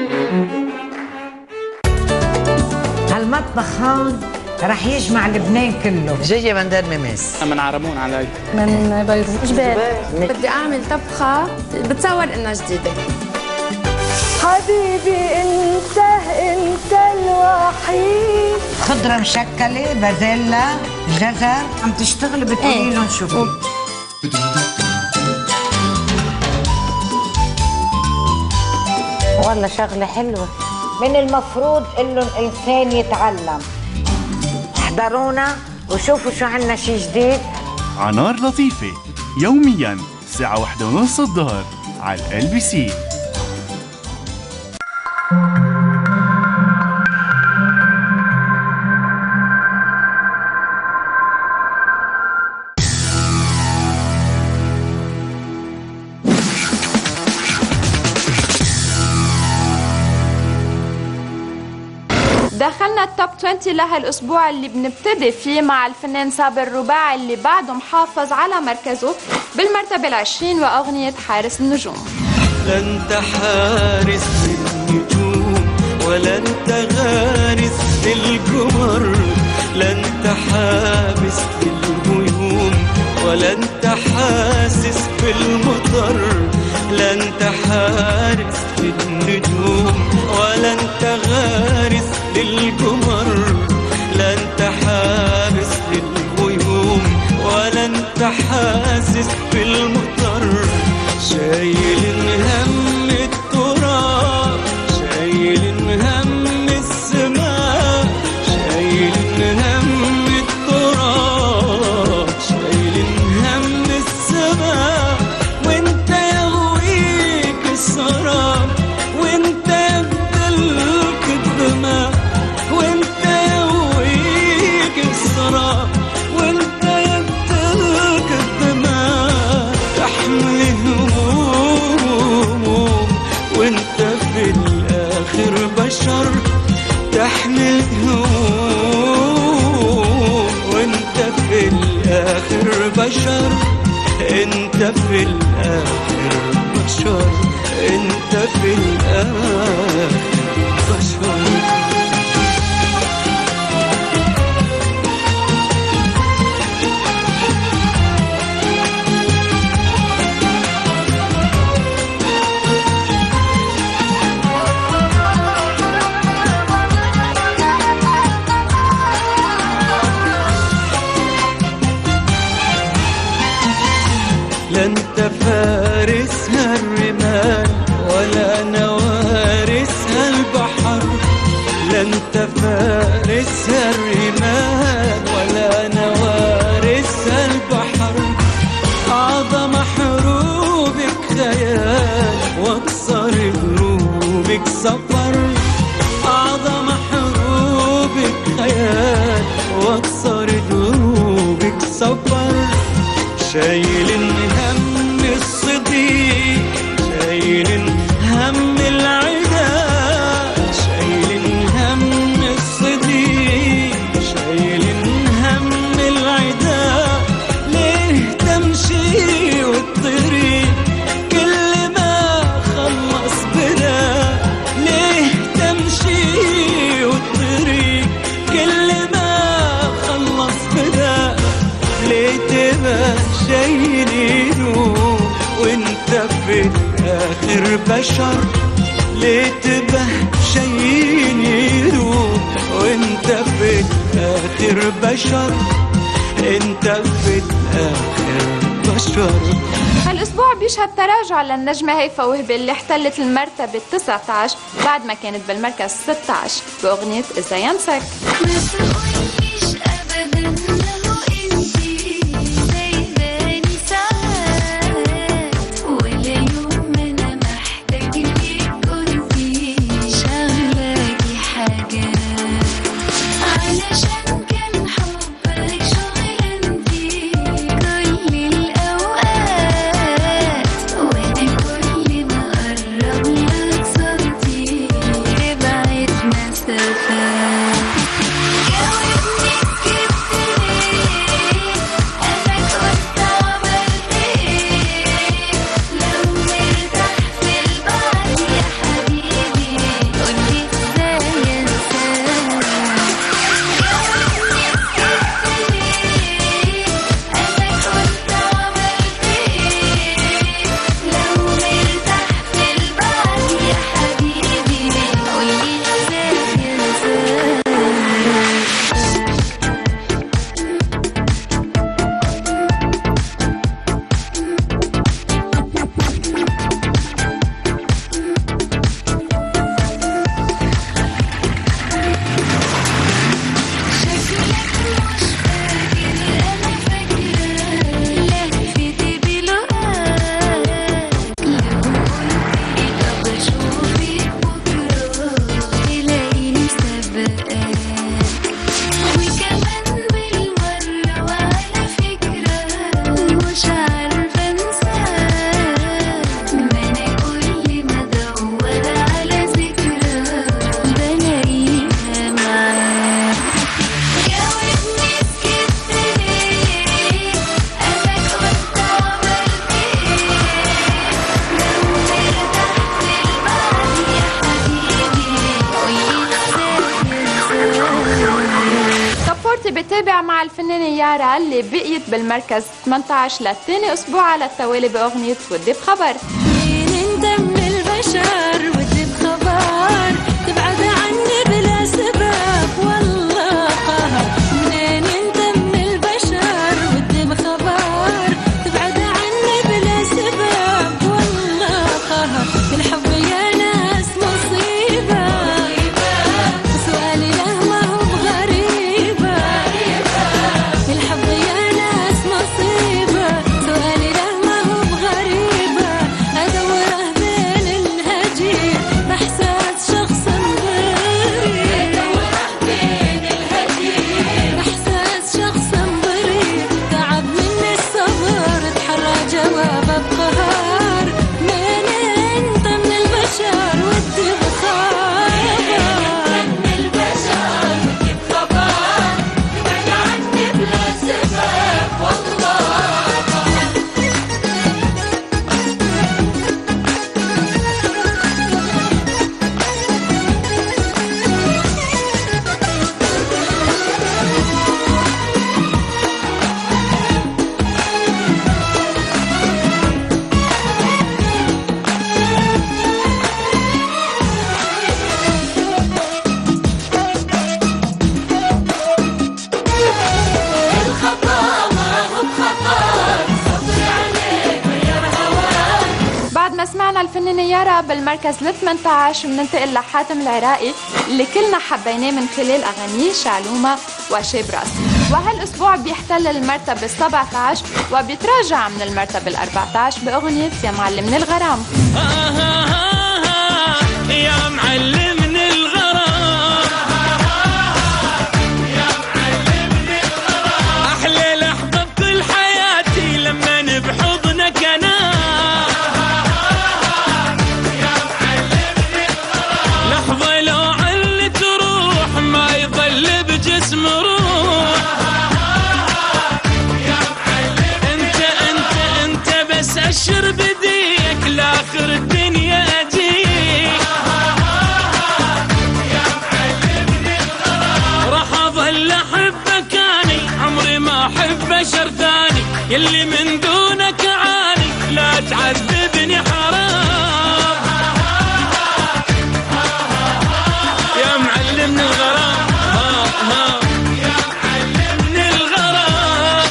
هالمطبخ هون رح يجمع لبنان كله. جاية من دار مماس. من عرمون علي. من بيروت. جبال. بدي أعمل طبخة بتصور إنها جديدة. حبيبي انت انت الوحيد. خضرة مشكلة، بازيلا، جزر، عم تشتغلي بتقولي لهم شو في. والله شغلة حلوة. من المفروض انه الانسان يتعلم. احضرونا وشوفوا شو عنا شي جديد. عنار لطيفة يوميا الساعة واحدة ونص الظهر على ال بي سي. دخلنا التوب عشرين لهالاسبوع اللي بنبتدي فيه مع الفنان صابر الرباعي اللي بعده محافظ على مركزه بالمرتبة العشرين واغنية حارس النجوم. لا انت حارس للنجوم ولا انت غارس للقمر، لا انت حابس للغيوم ولا انت حاسس بالمطر، لا انت حارس للنجوم ولا انت غارس للقمر، لا انت حابس للغيوم ولا انت حاسس بالمطر. شايل هم التراب، شايل هم السماء، شايل هم التراب، شايل هم السماء، وانت يغويك السراب، وانت يبدلك الدماء، وانت يغويك السراب، وانت يبدلك الدماء. تحمل هموم وانت في الاخر بشر، تحمل هموم وانت في الاخر بشر، انت في الاخر بشر، انت في الاخر بشر. لا انت فارسها الرمال ولا انا وارثها البحر، لا انت فارسها الرمال ولا انا وارثها البحر. اعظم حروبك خيال واكسر دروبك سفر، اعظم حروبك خيال واكسر دروبك سفر. شايل هم الصديق، شايل هم العداء، شايل هم الصديق، شايل هم العداء. ليه تمشي والطريق كل ما خلص بدا، ليه تمشي والطريق كل ما خلص بدا. ليه تبقى شايل يدوم وانت في الاخر بشر، ليه تبقى شايل يدوم وانت في الاخر بشر، انت في الاخر بشر. هالاسبوع بيشهد تراجع للنجمة هيفا وهبي اللي احتلت المرتبة تسعة عشر بعد ما كانت بالمركز ستة عشر باغنية إذا ينسك. Go فورتي بتابع مع الفنانة يارا اللي بقيت بالمركز ثمانية عشر للثاني أسبوع على التوالي بأغنية ودي بخبر. مين انت من البشر ودي بخبر تبعد عني بلا سبب والله قهر. منين انت من البشر ودي بخبر تبعد عني بلا سبب والله قهر. الحب يا ناس مصيبة وسؤالي له ما هو بغريبة. الحب يا ناس مصيبة سؤالي له ما هو بغريبة. أدوره بين الهجير بإحساس شخص بريء. أدوره بين الهجير بإحساس شخص بريء. تعب مني الصبر اتحرى جوابه بقهر. مين انت من البشر ودي بخبر. من البشر ودي بخبر تبعد عني بلا سبب والله. بعد ما سمعنا الفنانة يارا بالمركز ال ثمانية عشر بننتقل لحاتم العراقي اللي كلنا حبيناه من خلال أغانيه شعلومة وشاب راسي. وهالأسبوع بيحتل المرتبة السابعة عشر وبيتراجع من المرتبة الأربعة عشر بأغنية يا معلمني الغرام. يا معلمني الغرام يا معلمني الغرام. أحلى لحظة بكل حياتي لما بحضنك أنا. يا معلمني الغرام. لحظة لو علت تروح ما يظل بجسم روح. يا معلمني انت انت انت بس أشر بديك لآخر الدنيا أجيك. بشر ثاني يلي من دونك عاني لا تعذبني حرام. يا معلمني الغرام ها ها يا معلمني الغرام.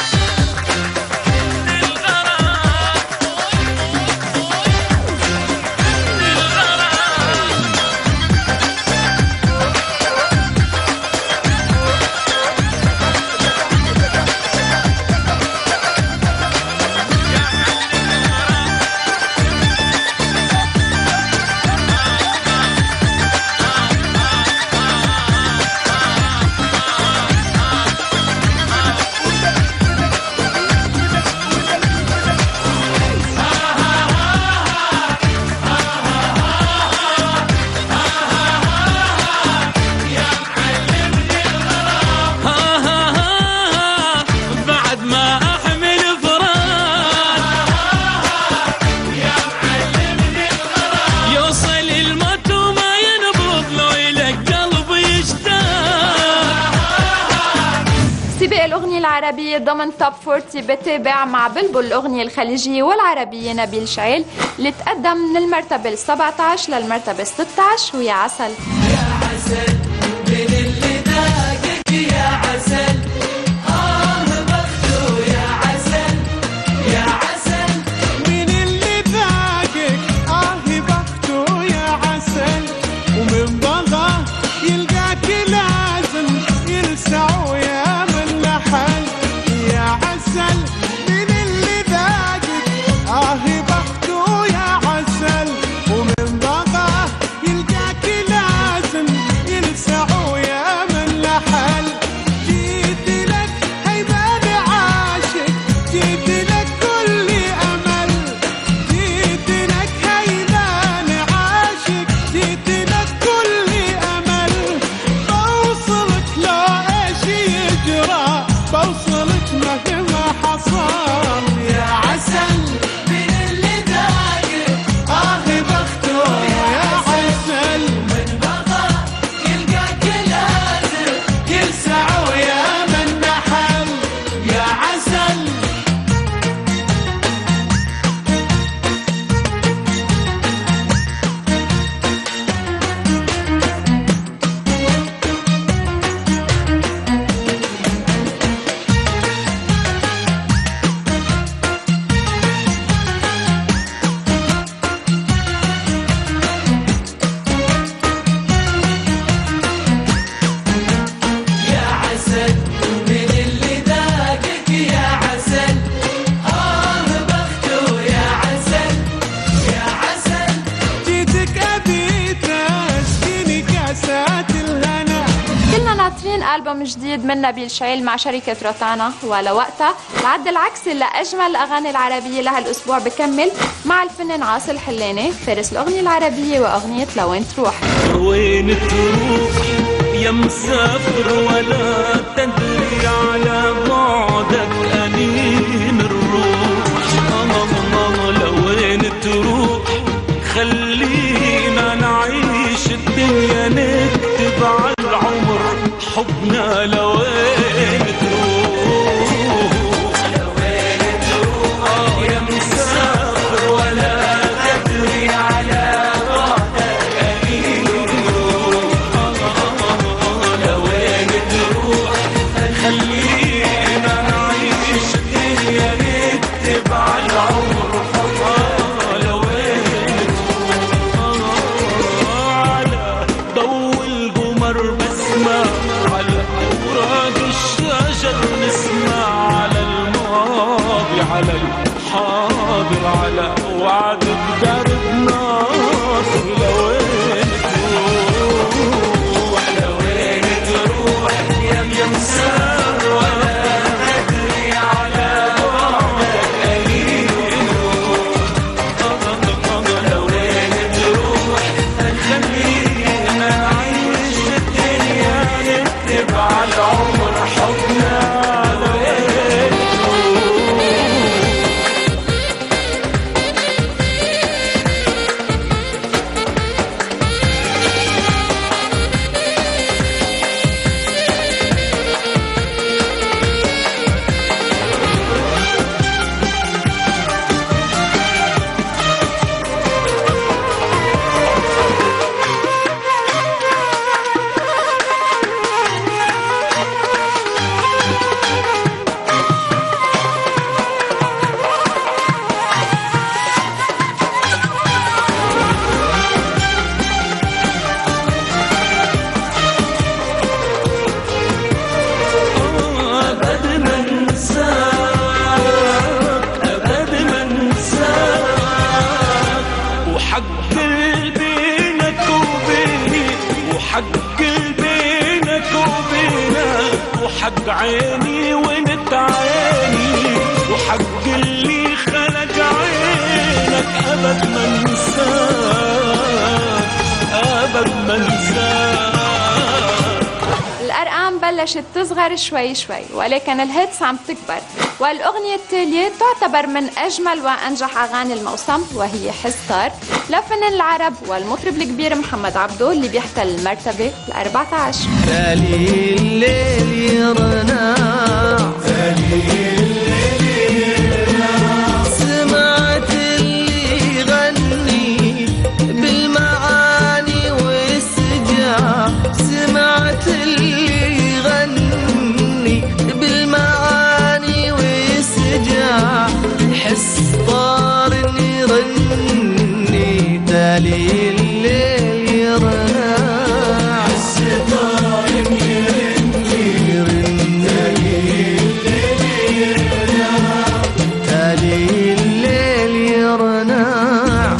العربية ضمن توب أربعين بتابع مع بلبل الأغنية الخليجية والعربية نبيل شعيل اللي تقدم من المرتبة السابعة عشر للمرتبة الستة عشر ويا عسل. يا عسل من اللي ذاقك يا عسل. آه بخته يا عسل يا عسل من اللي ذاقك. آه بخته يا عسل ومن بغى يلقاك لازم يلسعوا يا من لحل. يا عسل من اللي ذاقك. آه بخته يا عسل ومن بغى يلقاك لازم يلسعوا يا من لحل. جيت ألبوم جديد من نبيل شعيل مع شركة روتانا، ولوقتها العد العكسي لأجمل الأغاني العربية لهالأسبوع بكمل مع الفنان عاصي الحلاني فارس الأغنية العربية وأغنية لوين تروح. وين تروح يا مسافر ولا تدري على بعدك أنين الروح، ماما لوين تروح خلينا نعيش الدنيا نكتب على العمر حبنا لوين تروح، لوين تروح يا مسافر ولا تدري على بعدك أنين الروح، لوين تروح خلينا نعيش الدنيا نكتب على العمر على الحاضر على وعد بدرب نار. لوين تروح لوين تروح يا مسافر ولا تدري على بعدك أنين الروح، لوين تروح خلينا نعيش الدنيا نكتب على العمر حبنا. حق عيني وانت عيني وحق اللي خلق عينك أبد ما انساك أبد ما انساك. الأرقام بلشت تصغر شوي شوي ولكن الهيتس عم تكبر، والأغنية التالية تعتبر من أجمل وأنجح أغاني الموسم وهي حستار لفنان العرب والمطرب الكبير محمد عبدو اللي بيحتل المرتبة الأربعة عشر. تالي الليل يرنع تالي الليل يرنع سمعت اللي يغني بالمعاني والسجع، سمعت اللي يغني بالمعاني والسجع، حس طار يرني تالي الليل يرنع حس طار يرني تالي الليل يرنع.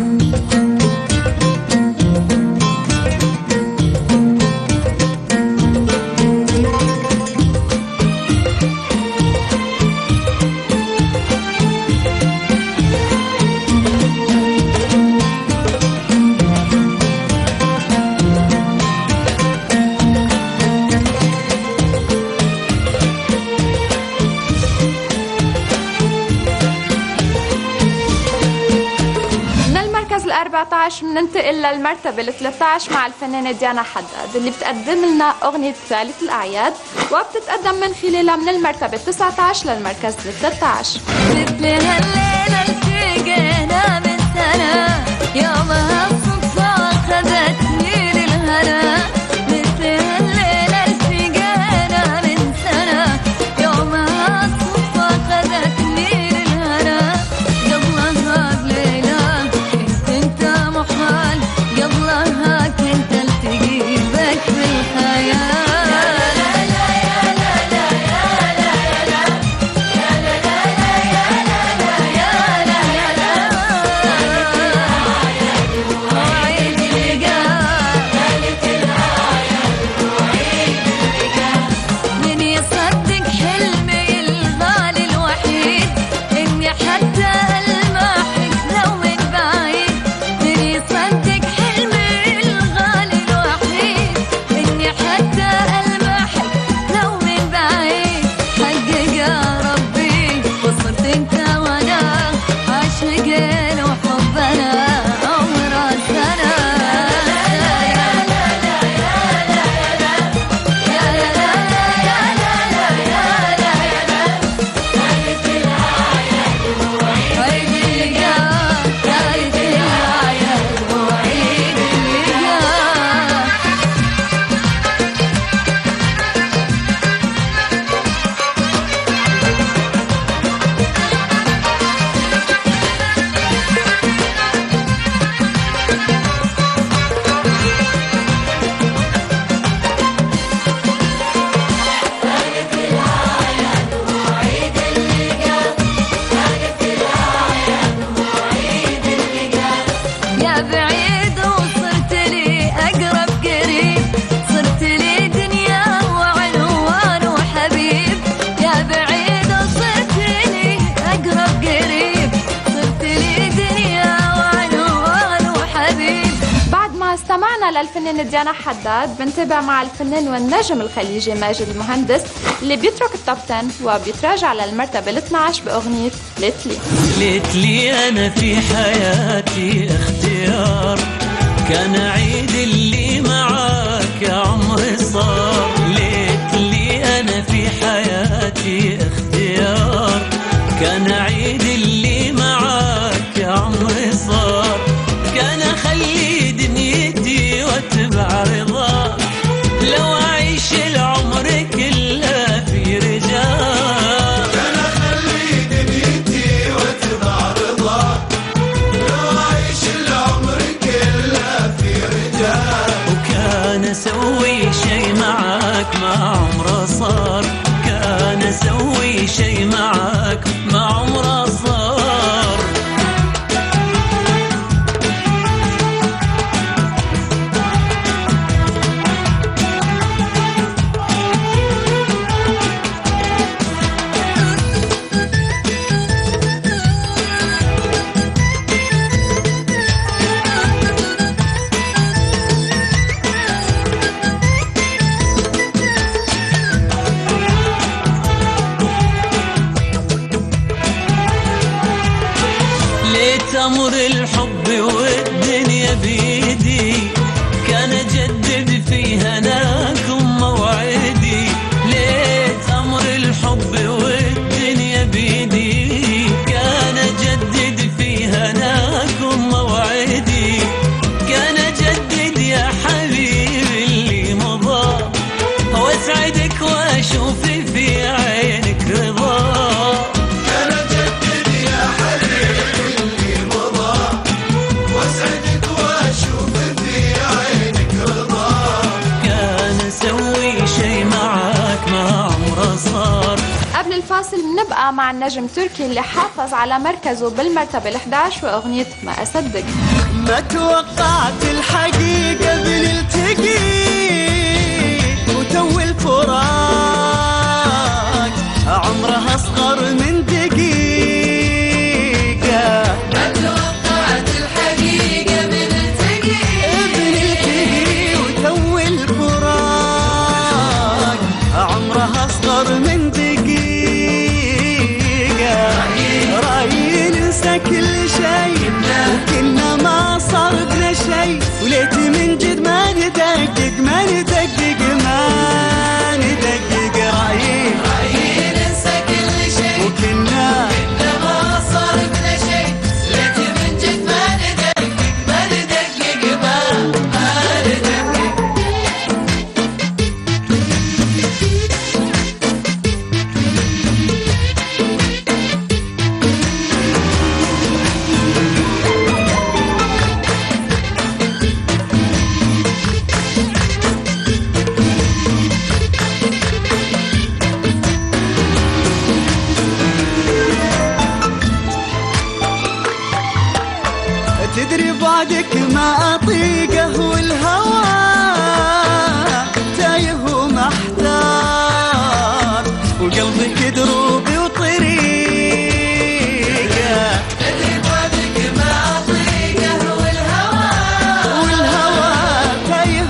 أربعة عشر بننتقل للمرتبة ال ثلاثة عشر مع الفنانة ديانا حداد اللي بتقدم لنا أغنية ثالث الأعياد وبتتقدم من خلالها من المرتبة تسعة عشر للمركز ال ثلاثة عشر. مثل هالليلة التقينا من سنة يوم هالصدفة أخذتني للهنا، مثل هالليلة التقينا من سنة يوم هالصدفة أخذتني للهنا، قبلها بليلة كنت محال، قبلها كنت التقي بك بالخيال. Yeah. واستمعنا للفنانة ديانا حداد، بنتابع مع الفنان والنجم الخليجي ماجد المهندس اللي بيترك التوب عشرة وبيتراجع للمرتبة ال اثني عشر بأغنية ليتلي. ليتلي أنا في حياتي اختيار، كان عيد اللي معاك يا عمري صار. ليتلي أنا في حياتي اختيار، كان عيد اللي معاك يا عمري صار. كان أخلي دنيتي واتبع رضاك، لو أعيش العمر كله في رجاك. كان أخلي دنيتي واتبع رضاك، لو أعيش العمر كله في رجاك. وكان أسوي شي معاك ما عمره صار، كان أسوي شي معاك ما عمره صار. أمر الحب والدنيا بيدي، كان أجدد فيها هناكم موعدي. ليت أمر الحب والدنيا بيدي، كان أجدد فيها هناكم موعدي. كان أجدد يا حبيبي اللي مضى، وأسعدك وأشوف في عينك رضا. قبل الفاصل بنبقى مع النجم تركي اللي حافظ على مركزه بالمرتبة ال احد عشر وأغنية ما أصدق. ما توقعت الحقيقة بنلتقي، وتو الفراق عمرها أصغر من دقيقة. ما توقعت الحقيقة بنلتقي، بنلتقي وتو الفراق عمرها أصغر من دقيقة. رأيي ننسى كل شيء وكنا ما صار بنا شيء، وليت من جد ما ندقق ما ندقق ما ندقق. رأيي رأيي ننسى كل شيء وكنا ما صار بنا شيء، ليت من جد ما ندقق ما ندقق ما ندقق. تدري بعدك ما أطيقه والهوى تايه ومحتار، وقلبك دروبي وطريقه. تدري بعدك ما أطيقه والهوى والهوى تايه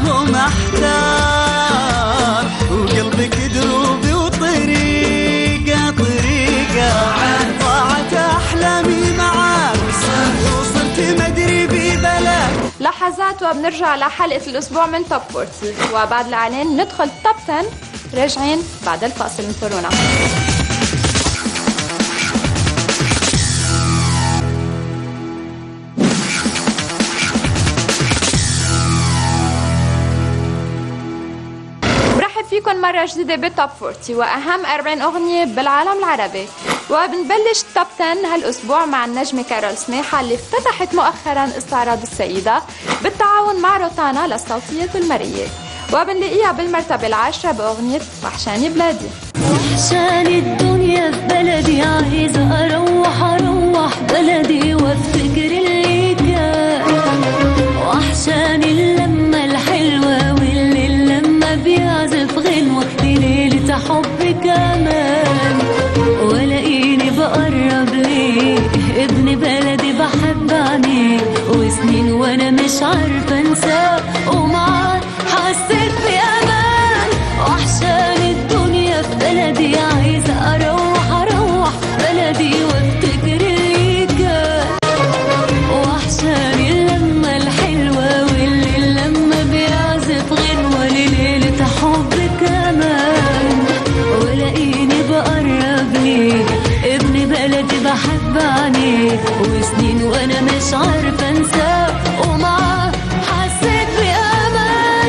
ومحتار، وقلبك دروبي وطريقه طريقه. ضاعت أحلامي معاك وصرت مدري ببلاك. لحظات وبنرجع لحلقة الأسبوع من توب أربعين، وبعد الإعلان ندخل توب عشرة. راجعين بعد الفاصل، انطرونا. برحب فيكم مرة جديدة بالتوب أربعين وأهم أربعين أغنية بالعالم العربي. وبنبلش التوب عشرة هالأسبوع مع النجمة كارول سماحة اللي افتتحت مؤخرا استعراض السيدة بالتعاون مع روتانا للصوتية المرئية، وبنلاقيها بالمرتبة العاشرة بأغنية وحشاني بلادي. وحشاني الدنيا في بلدي، عايزة أروح أروح بلدي وافتكر اللي كان. وحشاني اللمة الحلوة واللي لما بيعزف غنوة لليلة حب كمان. ولاقيني بقرب ليه ابن بلدي بحب عينيه، وسنين وانا مش عارفة انساه. مش عارفة انساه ومعاه حسيت بأمان.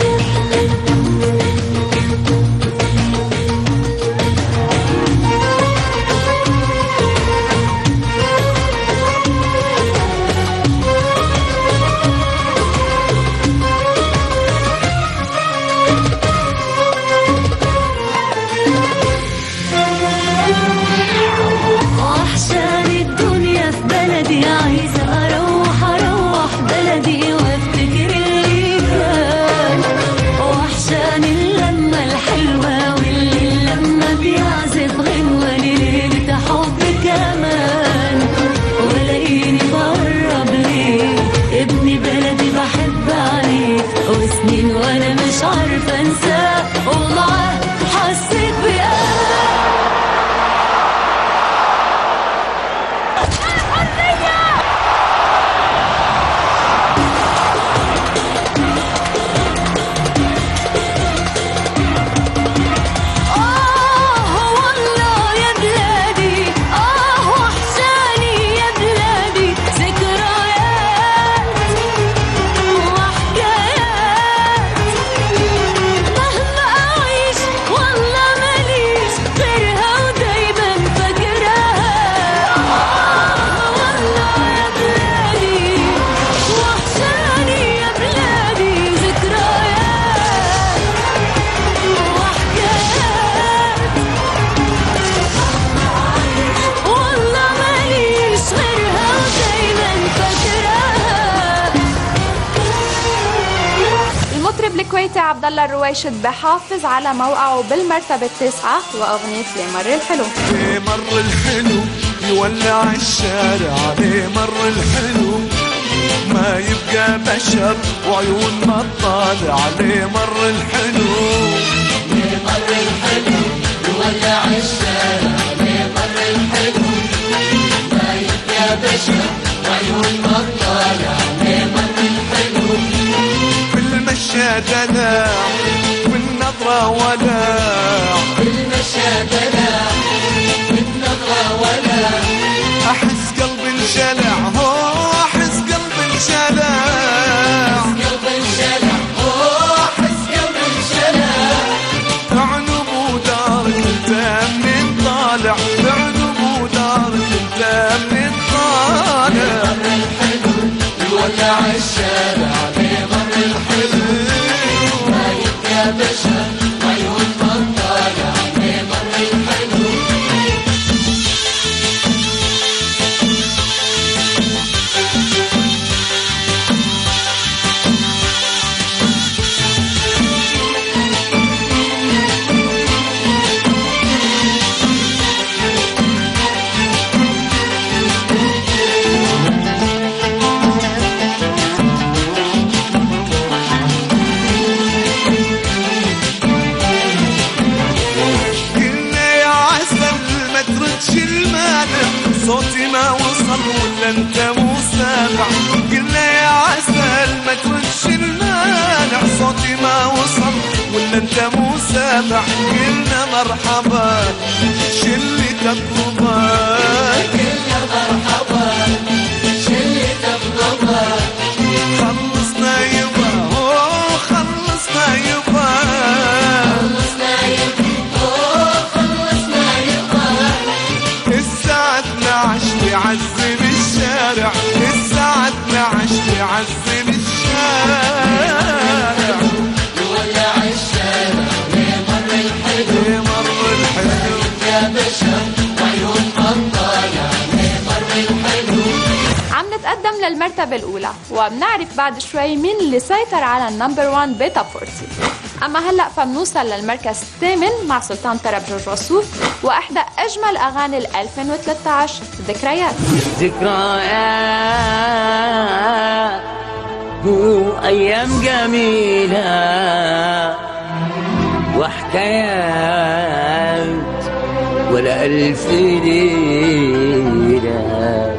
وحشاني الدنيا في بلدي، عايزة أروح أروح بلدي وافتكر اللي كان. وحشاني اللمة الحلوة واللي اللمة بيعزف غنوة لليلة حب كمان. ولاقيني بقرب ليه ابني بلدي بحب عليه، وسنين وأنا مش عارفة أنساه ومعاه حسيت بأمان. الكويتي عبد الله الرويشد بحافظ على موقعه بالمرتبة التاسعة وأغنية ليه مر الحلو. ليه مر الحلو يولع الشارع، ليه مر الحلو ما يبقى بشر وعيون ما تطالع، ليه مر الحلو ليه مر الحلو يولع الشارع، ليه مر الحلو ما يبقى بشر وعيون ما تطالع، ليه مر الحلو بالمشى دلع والنظرة ولع، بالمشى دلع والنظرة ولع، أحس قلبي انشلع، هو أحس قلبي انشلع، أحس قلبي انشلع، هو أحس قلبي انشلع. بعنب ودارك انت منين طالع، بعنب ودارك انت منين طالع، ليه مر الحلو يولع الشارع، ليه مر الحلو ما يبقى بشر وعيون ما تطالع، ليه مر الحلو. صوتي ما وصل ولا انت مو سامع، قلنا يا عسل ما تردش المانع، صوتي ما وصل ولا انت مو سامع، قلنا مرحبا شلي تطلبه، قلنا مرحبا شلي تطلبه، خلصنا يبا اوه خلصنا يبا، خلصنا يبا اوه خلصنا يبا. الساعة اثنعش تعزم الشارع، الساعة اثنعش تعزم الشارع، يولع الشارع، ليه مر الحلو ليه مر الحلو يا بشر وعيون ما تطالع، ليه مر الحلو. عم نتقدم للمرتبة الأولى وبنعرف بعد شوي مين اللي سيطر على النمبر وان بيتا فورتي. أما هلأ فبنوصل للمركز الثامن مع سلطان طرب جورج وسوف وإحدى أجمل أغاني ال ألفين وثلاثة عشر ذكريات. ذكريات وأيام جميلة وحكايات ولا ألف ليلة،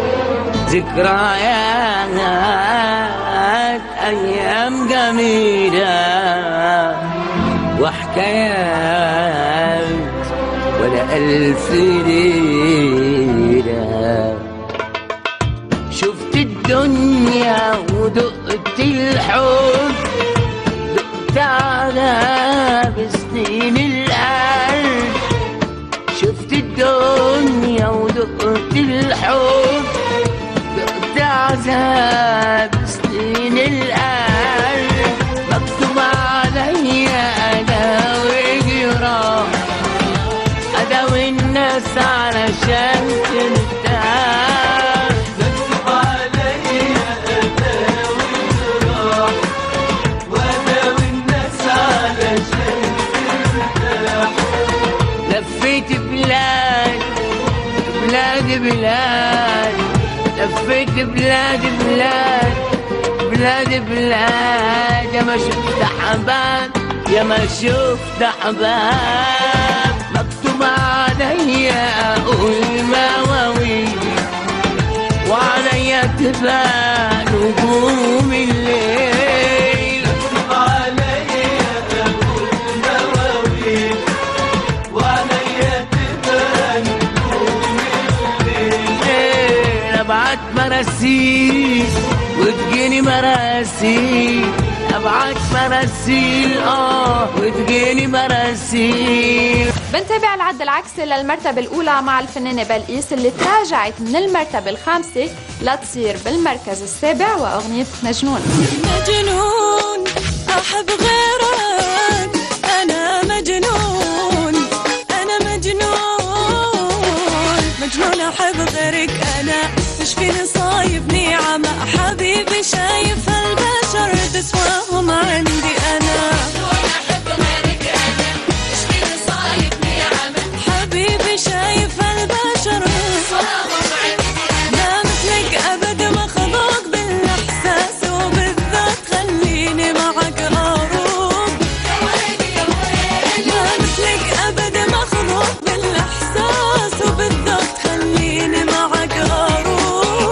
ذكريات أيام جميلة وحكايات ولا ألف ليلة. شفت عليا ودقت الحب، دقت على بسنين القلب، شفت الدنيا ودقت الحب، دقت عذاب سنين القلب، مكتوب عليا أنا وجراح أداوي الناس علشان ترتاح، مكتوب عليا أداوي الجراح وأداوي الناس علشان ترتاح، لفيت بلاد بلاد بلاد، لفيت بلاد بلاد بلاد بلاد، يا ما شفت حباب يا ما شفت حباب، مكتوب عليا اقول مواويل وعليا تبقى نجوم الليل، مكتوب عليا اقول مواويل وعليا تبقى نجوم الليل، ابعت مراسيل وتجيني مراسيل، ابعت مراسيل اه وتجيني مراسيل. بنتابع العد العكسي للمرتبة الأولى مع الفنانة بلقيس اللي تراجعت من المرتبة الخامسة لتصير بالمركز السابع وأغنية مجنون. مجنون أحب غيرك، أنا مجنون أنا مجنون مجنون أحب غيرك، أنا مش فيني صايبني عمى، حبيبي شايف البشر تسواهم عندي أنا، أحب غيرك أنا مش فيني صايبني عمى، حبيبي شايف البشر تسواهم عندي أنا، ما مثلك أبد مخلوق بالإحساس وبالذات خليني معك أروق، ما مثلك أبد مخلوق بالإحساس وبالذات خليني معك أروق،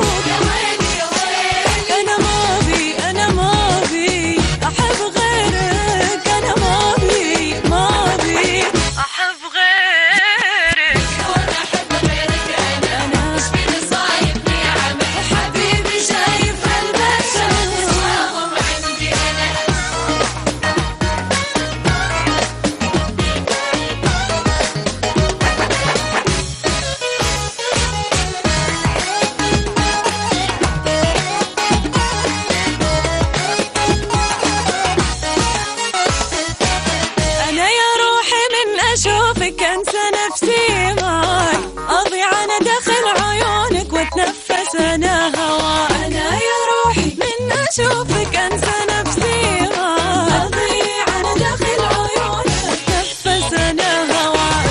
أنا ما بي أنا ما بي أحب غيرك، أنا ما بي ما بي أحب غيرك، وأنا أحب غيرك أنا، أنا مش فيني صايبني عمى، حبيبي شايف البشر تسواهم عندي أنا. أنا يا روحي من أشوفك أنسى نفسي معاك، أضيع أنا داخل عيونك وأتنفس أنا هواك، أنا يا روحي من أشوفك أنسى نفسي معاك، أضيع أنا داخل عيونك وأتنفس أنا هواك،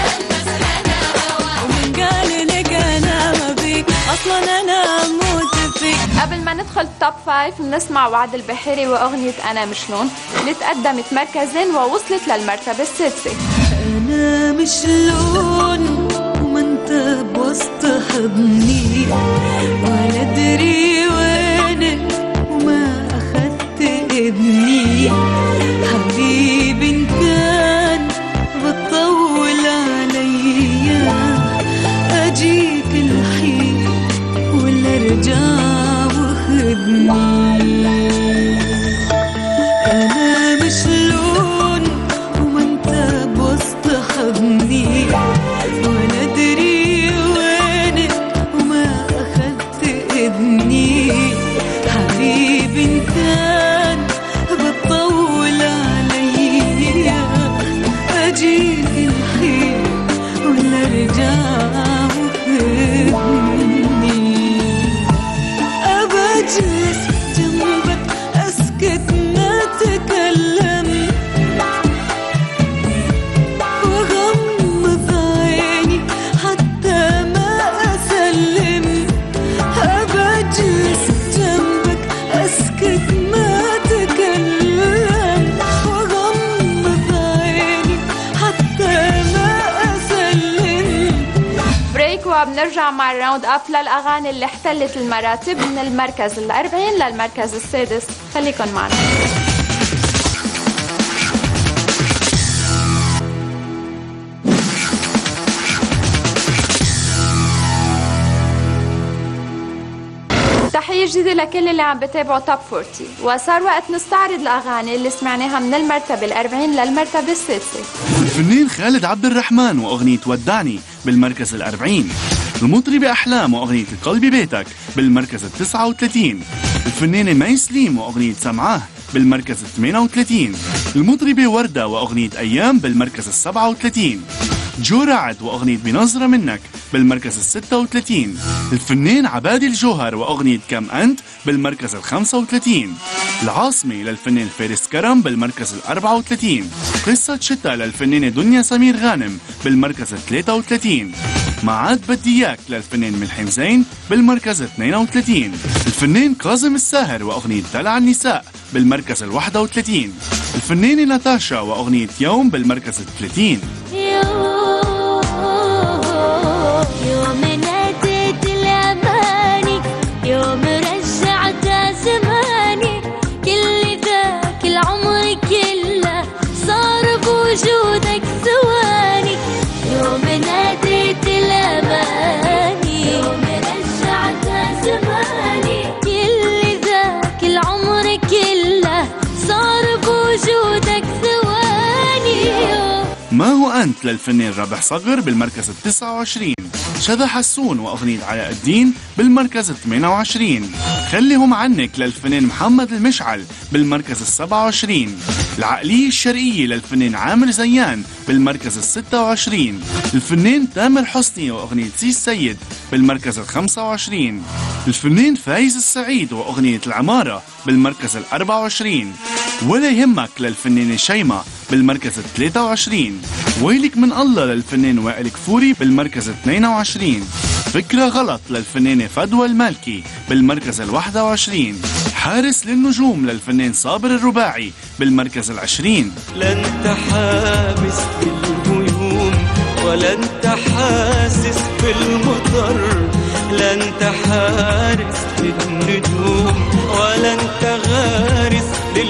ومن قال لك أنا ما بيك أصلا أنا أموت فيك. قبل ما ندخل التوب فايف بنسمع وعد البحيري وأغنية أنا مشلون اللي تقدمت مركزين ووصلت للمرتبة السادسة. أنا مشلون وما أنت بوسط حضني، ولا أدري وينك وما أخذت ابني، حبيبي إن كان بتطول عليا أجيك الحين ولا أرجع وخدني، أنا مشلون وما أنت بوسط حضني، ولا أدري وينك وما أخذت ابني، حبيبي إن كان بتطول عليا أجيك الحين ولا أرجع وخدني، أبجلس جنبك أسكت ما تكلم، وأغمض عيني حتى ما أسلم، أبجلس جنبك أسكت ما تكلم، وأغمض عيني حتى ما أسلم. بريك وبنرجع مع الراوند اب للأغاني اللي احتلت المراتب من المركز الأربعين للمركز السادس، خليكن معنا. تحية تحية جديدة لكل اللي عم بتابعوا توب أربعين، وصار وقت نستعرض الأغاني اللي سمعناها من المرتبة الأربعين للمرتبة السادسة. الفنان خالد عبد الرحمن وأغنية ودعني بالمركز الأربعين. المطربة أحلام وأغنية القلب بيتك بالمركز التسعة وثلاثين. الفنانة مي سليم وأغنية سمعاه بالمركز الثمانية وثلاثين. المطربة وردة وأغنية أيام بالمركز السبعة وثلاثين. جو رعد وأغنية بنظرة منك بالمركز الستة وثلاثين. الفنان عبادي الجوهر وأغنية كم أنت بالمركز الخمسة وثلاثين. العاصمة للفنان فارس كرم بالمركز الأربعة وثلاثين. قصة شتا للفنانة دنيا سمير غانم بالمركز الثلاثة وثلاثين. ما عاد بدي اياك للفنان ملحم زين بالمركز اثنين وثلاثين. الفنان كاظم الساهر وأغنية دلع النساء بالمركز الواحد وثلاثين. الفنانة ناتاشا وأغنية يوم بالمركز الثلاثين. يوم ناديت الأماني، يوم رجعت زماني، كل ذاك العمر كله صار بوجودك ثواني. يوم ناديت الأماني، يوم رجعت زماني، كل ذاك العمر كله صار بوجودك ثواني. ما هو أنت للفنان رابح صقر بالمركز التسعة وعشرين. شذى حسون وأغنية علاء الدين بالمركز الثمانية وعشرين. خليهم عنك للفنان محمد المشعل بالمركز السبعة وعشرين. العقلية الشرقية للفنان عامر زيان بالمركز الستة وعشرين. الفنان تامر حسني وأغنية سي السيد بالمركز الخمسة وعشرين. الفنان فايز السعيد وأغنية العمارة بالمركز الأربعة وعشرين. ولا يهمك للفنانة شيمة بالمركز الثلاثة وعشرين. ويلك من الله للفنان وائل كفوري بالمركز اثنين وعشرين. فكرة غلط للفنانة فدوى المالكي بالمركز الواحد وعشرين. حارس للنجوم للفنان صابر الرباعي بالمركز العشرين. لا انت حابس في الغيوم ولا انت حاسس بالمطر، لا انت حارس للنجوم ولا انت غارس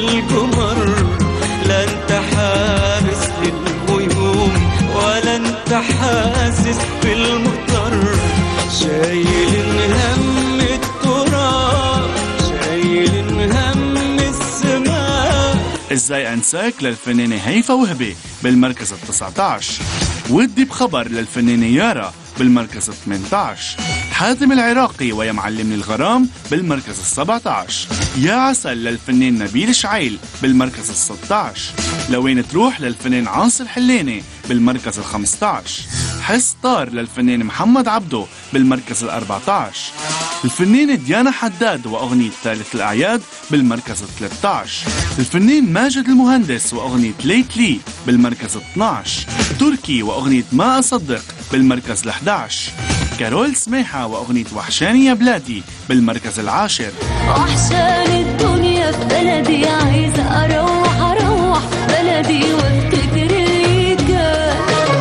للقمر، لا انت حابس للغيوم ولا انت حاسس بالمطر. شايل هم التراب، شايل هم السماء. ازاي انساك للفنانة هيفا وهبي بالمركز التسعة عشر. ودي بخبر للفنانة يارا بالمركز الثمانية عشر. حاتم العراقي ويا معلمني الغرام بالمركز السبعة عشر. يا عسل للفنان نبيل شعيل بالمركز الستة عشر. لوين تروح للفنان عاصر حلاني بالمركز الخمسة عشر. حس طار للفنان محمد عبدو بالمركز الأربعة عشر. الفنانة ديانا حداد وأغنية ثالث الأعياد بالمركز الثلاثة عشر. الفنان ماجد المهندس وأغنية ليت لي بالمركز اثني عشر. تركي وأغنية ما أصدق بالمركز الأحد عشر. كارول سميحة وأغنية وحشاني يا بلادي بالمركز العاشر. وحشاني الدنيا في بلدي، عايزة أروح أروح بلدي وافتكر اللي كان.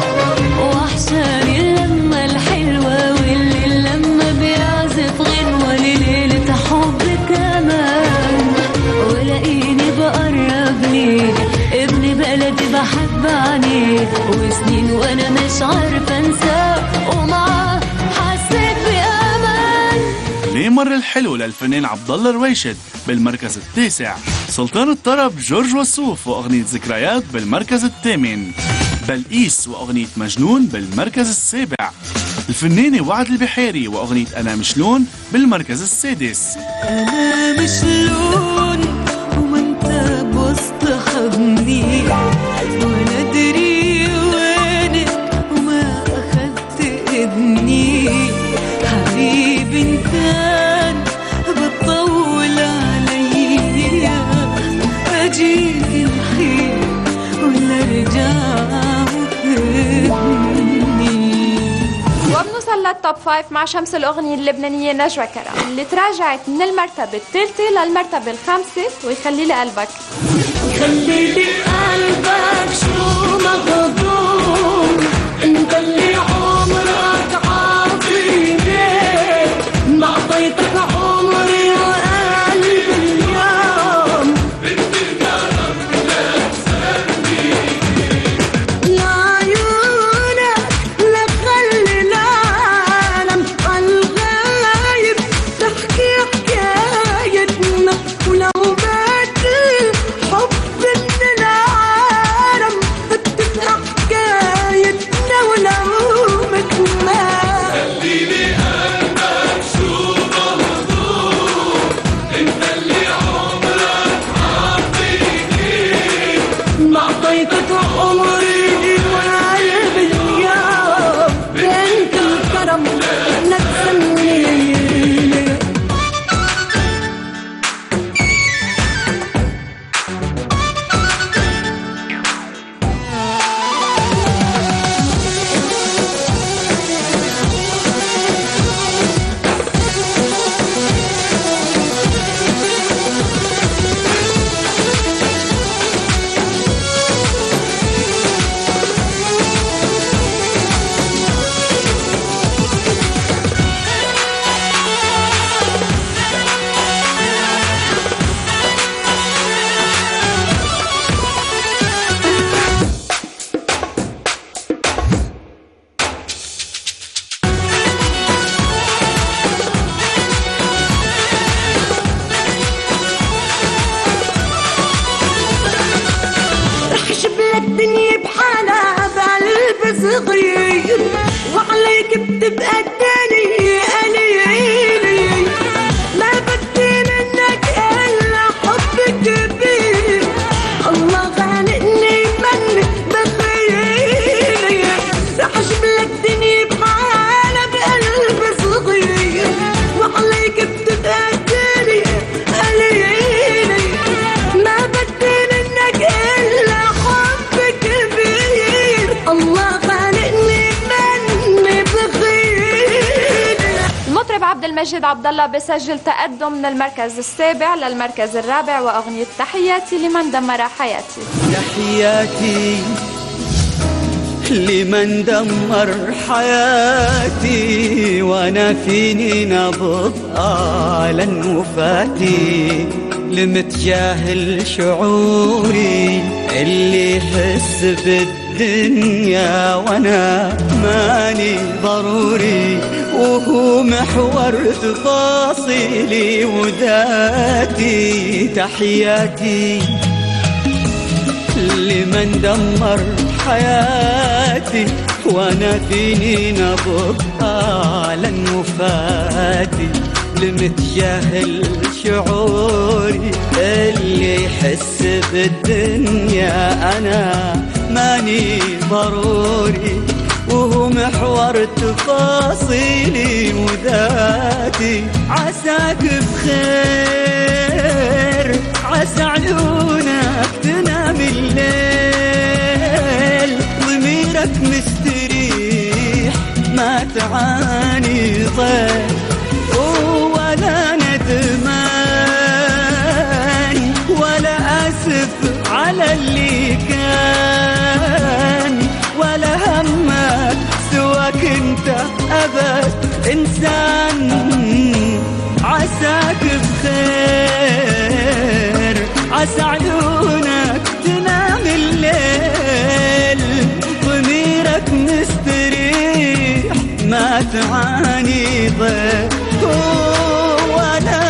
وحشاني اللمة الحلوة واللي لما بيعزف غنوة لليلة حب كمان. ولاقيني بقرب ليه ابن بلدي بحب عينيه، وسنين وأنا مش عارفة أنساه ومعاه حسيت بأمان. ليه مر الحلو للفنان عبد الله رويشد بالمركز التاسع. سلطان الطرب جورج وسوف وأغنية ذكريات بالمركز الثامن. بلقيس وأغنية مجنون بالمركز السابع. الفنانة وعد البحيري وأغنية أنا مشلون بالمركز السادس. أنا مشلون وما أنت بوسط حضني، ولا أدري وينك وما أخذت إذني. حبيبي إن كان بتطول عليا أجيك الحين ولا أرجع وتهدني. وبنوصل للتوب فايف مع شمس الأغنية اللبنانية نجوى كرم اللي تراجعت من المرتبة الثالثة للمرتبة الخامسة. ويخلي لي قلبك، خلي لي قلبك شو مغضوب، انت اللي عمرك عاطيني، ما اعطيتك عمري وقلبي اليوم. بنت الكرم لا تسألني لعيونك لا تخلي العالم عالغايب تحكي حكاية. أعطيتك عمري وقلبي اليوم بنت الكرم إنك تسميني. الدنيا بحالها بقلب صغير وعليك بتبقى الدنيا قليل. ما بدي منك إلا حب كبير، الله خالقني منك بخيل. رح أجيبلك دنيا بحالها بقلب صغير وعليك بتبقى الدنيا قليل. ما بدي منك إلا الله خالقني مني بخيل. المطرب عبد المجيد عبد الله بسجل تقدم من المركز السابع للمركز الرابع وأغنية تحياتي لمن دمر حياتي. تحياتي لمن دمر حياتي وانا فيني نبض اعلن وفاتي. لمتجاهل شعوري اللي يحس بالدنيا وانا ماني ضروري، وهو محور تفاصيلي وذاتي. تحياتي لمن دمر حياتي وانا فيني نبض اعلن وفاتي. لمتجاهل شعوري اللي يحس بالدنيا انا ماني ضروري، وهو محور تفاصيلي وذاتي. عساك بخير، عسى عيونك تنام الليل، ضميرك مستريح ما تعاني ضيق ولا ندمان ولا أسف على اللي كان، ولا همك سواك انت أبد إنسان. عساك بخير، عسى عيونك تنام الليل، ضميرك مستريح ما تعاني ضيق ولا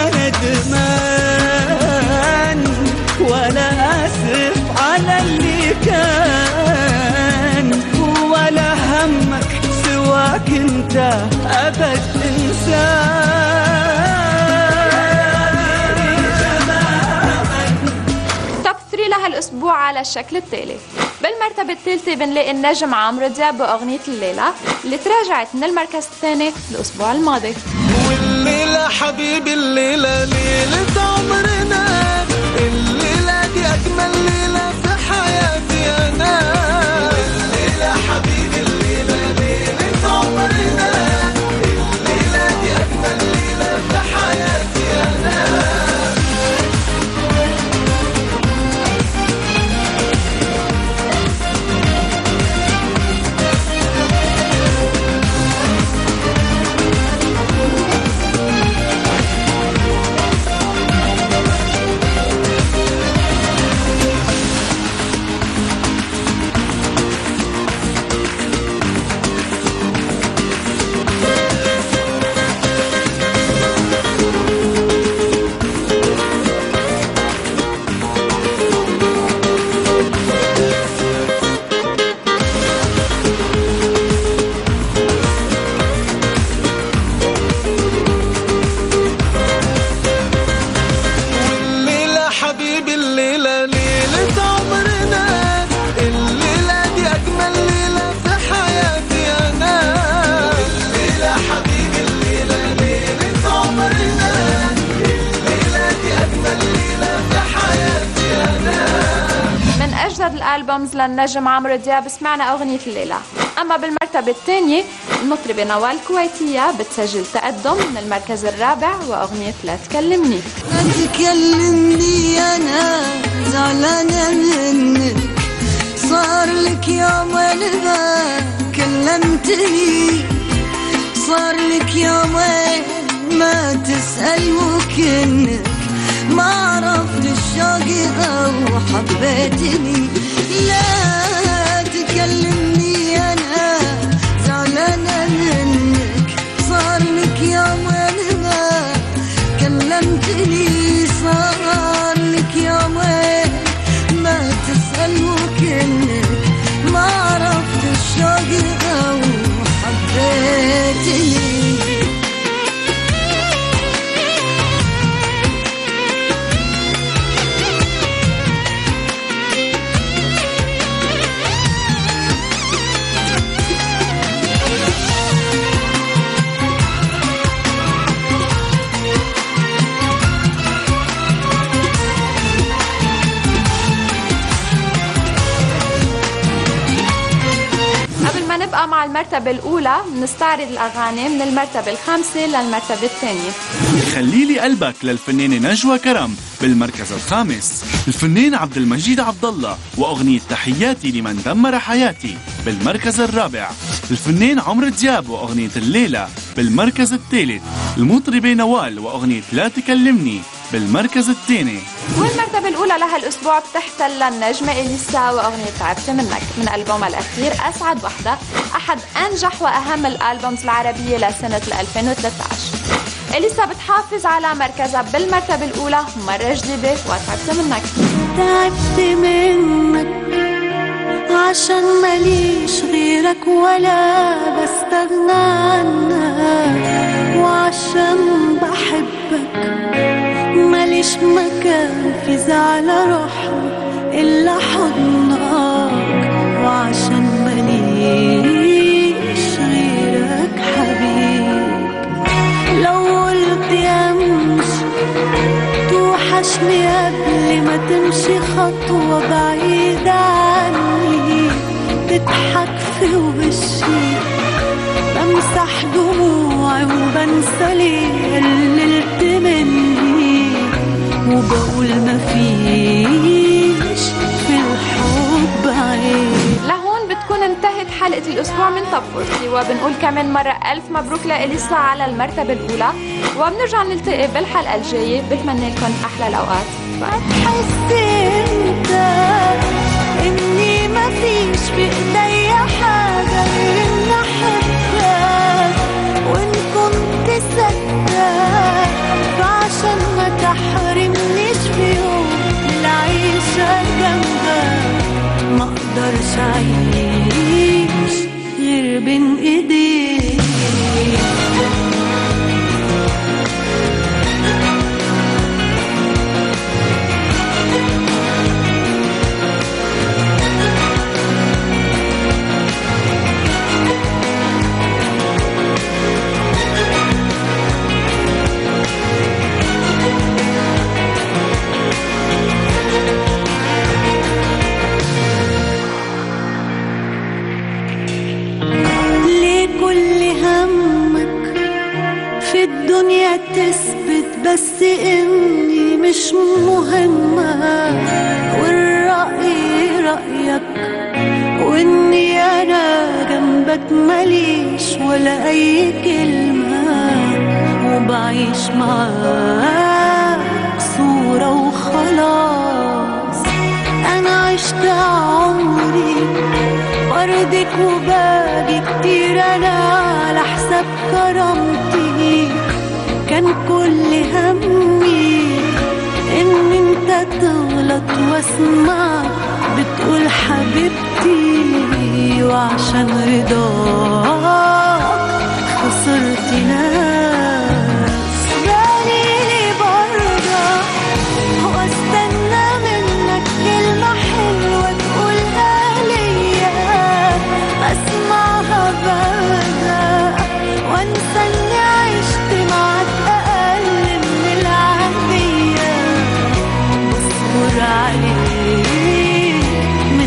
ندمان ولا أسف على اللي كان، ولا همك سواك انت أبد إنسان. توب ثلاثة لهالأسبوع على الشكل التالي. بالمرتبة الثالثة بنلاقي النجم عمرو دياب بأغنية الليلة اللي تراجعت من المركز الثاني الأسبوع الماضي. والليلة حبيبي الليلة ليلة عمرنا، الليلة دي أجمل ليلة في حياتي أنا. والليلة حبيبي الليلة ليلة عمرنا، الليلة دي أجمل ليلة في حياتي أنا. مرصد الالبومز للنجم عمرو دياب سمعنا اغنيه الليله. اما بالمرتبه الثانيه المطربه نوال الكويتيه بتسجل تقدم من المركز الرابع واغنيه لا تكلمني. لا تكلمني انا زعلانه منك، صار لك يومين ما كلمتني، صار لك يومين ما تسأل وكنك ما عرفت الشوق او حبيتني. لا تكلمني انا زعلانه منك، صار لك يومين ما كلمتني، صار لك يومين ما تسأل وكنك ما عرفت الشوق او حبيتني. نبقى مع المرتبة الأولى نستعرض الأغاني من المرتبة الخامسة للمرتبة الثانية. خليلي قلبك للفنانة نجوى كرم بالمركز الخامس، الفنان عبد المجيد عبد الله وأغنية تحياتي لمن دمر حياتي بالمركز الرابع، الفنان عمرو دياب وأغنية الليلة بالمركز الثالث، المطربة نوال وأغنية لا تكلمني بالمركز الثاني. والمرتبة الأولى لها الأسبوع بتحتل النجمة إليسا وأغنية تعبت منك من ألبومها الأخير أسعد وحدة، أحد أنجح وأهم الألبومز العربية لسنة ألفين وثلاثة عشر. إليسا بتحافظ على مركزها بالمرتبة الأولى مرة جديدة وتعبت منك. تعبت منك عشان ماليش غيرك ولا بستغنى عنك، وعشان بحبك ماليش مكان في زعل روحي إلا حضنك، وعشان ماليش غيرك حبيب. لو قلت يمشي توحشني قبل ما تمشي خطوة بعيدة عني، تضحك في وشي بمسح دموعي وبنسى ليه قللت مني، وبقول مفيش في الحب عيب. لهون بتكون انتهت حلقة الأسبوع من توب فورتي، وبنقول كمان مرة ألف مبروك لإليسا على المرتبة الأولى، وبنرجع نلتقي بالحلقة الجاية. بتمنى لكم أحلى الأوقات. هتحس انت اني مفيش بإيديا حاجة غير ان احبك، وان كنت صدق فعشان ما تحرمنيش في يوم العيشة جنبك، ما اقدرش اعيش غير بين ايديك. الدنيا تثبت بس اني مش مهمة، والرأي رأيك، واني انا جنبك ماليش ولا اي كلمة، وبعيش معاك صورة وخلاص. انا عشت عمري برضك وباجي كتير انا على حساب كرامتي، كان كل همي ان انت تغلط واسمع بتقول حبيبتي، وعشان رضاك خسرت ناس. بالي برضه واستنى منك كلمة حلوة تقولها ليا، اسمعها بقى وانسى اني عشت معاك اقل من العادية، واصبر عليك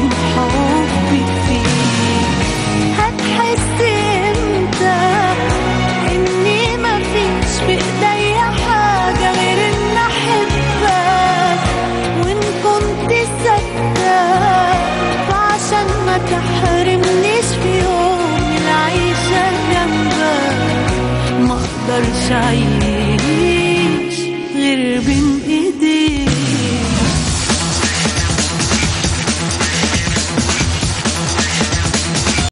عيش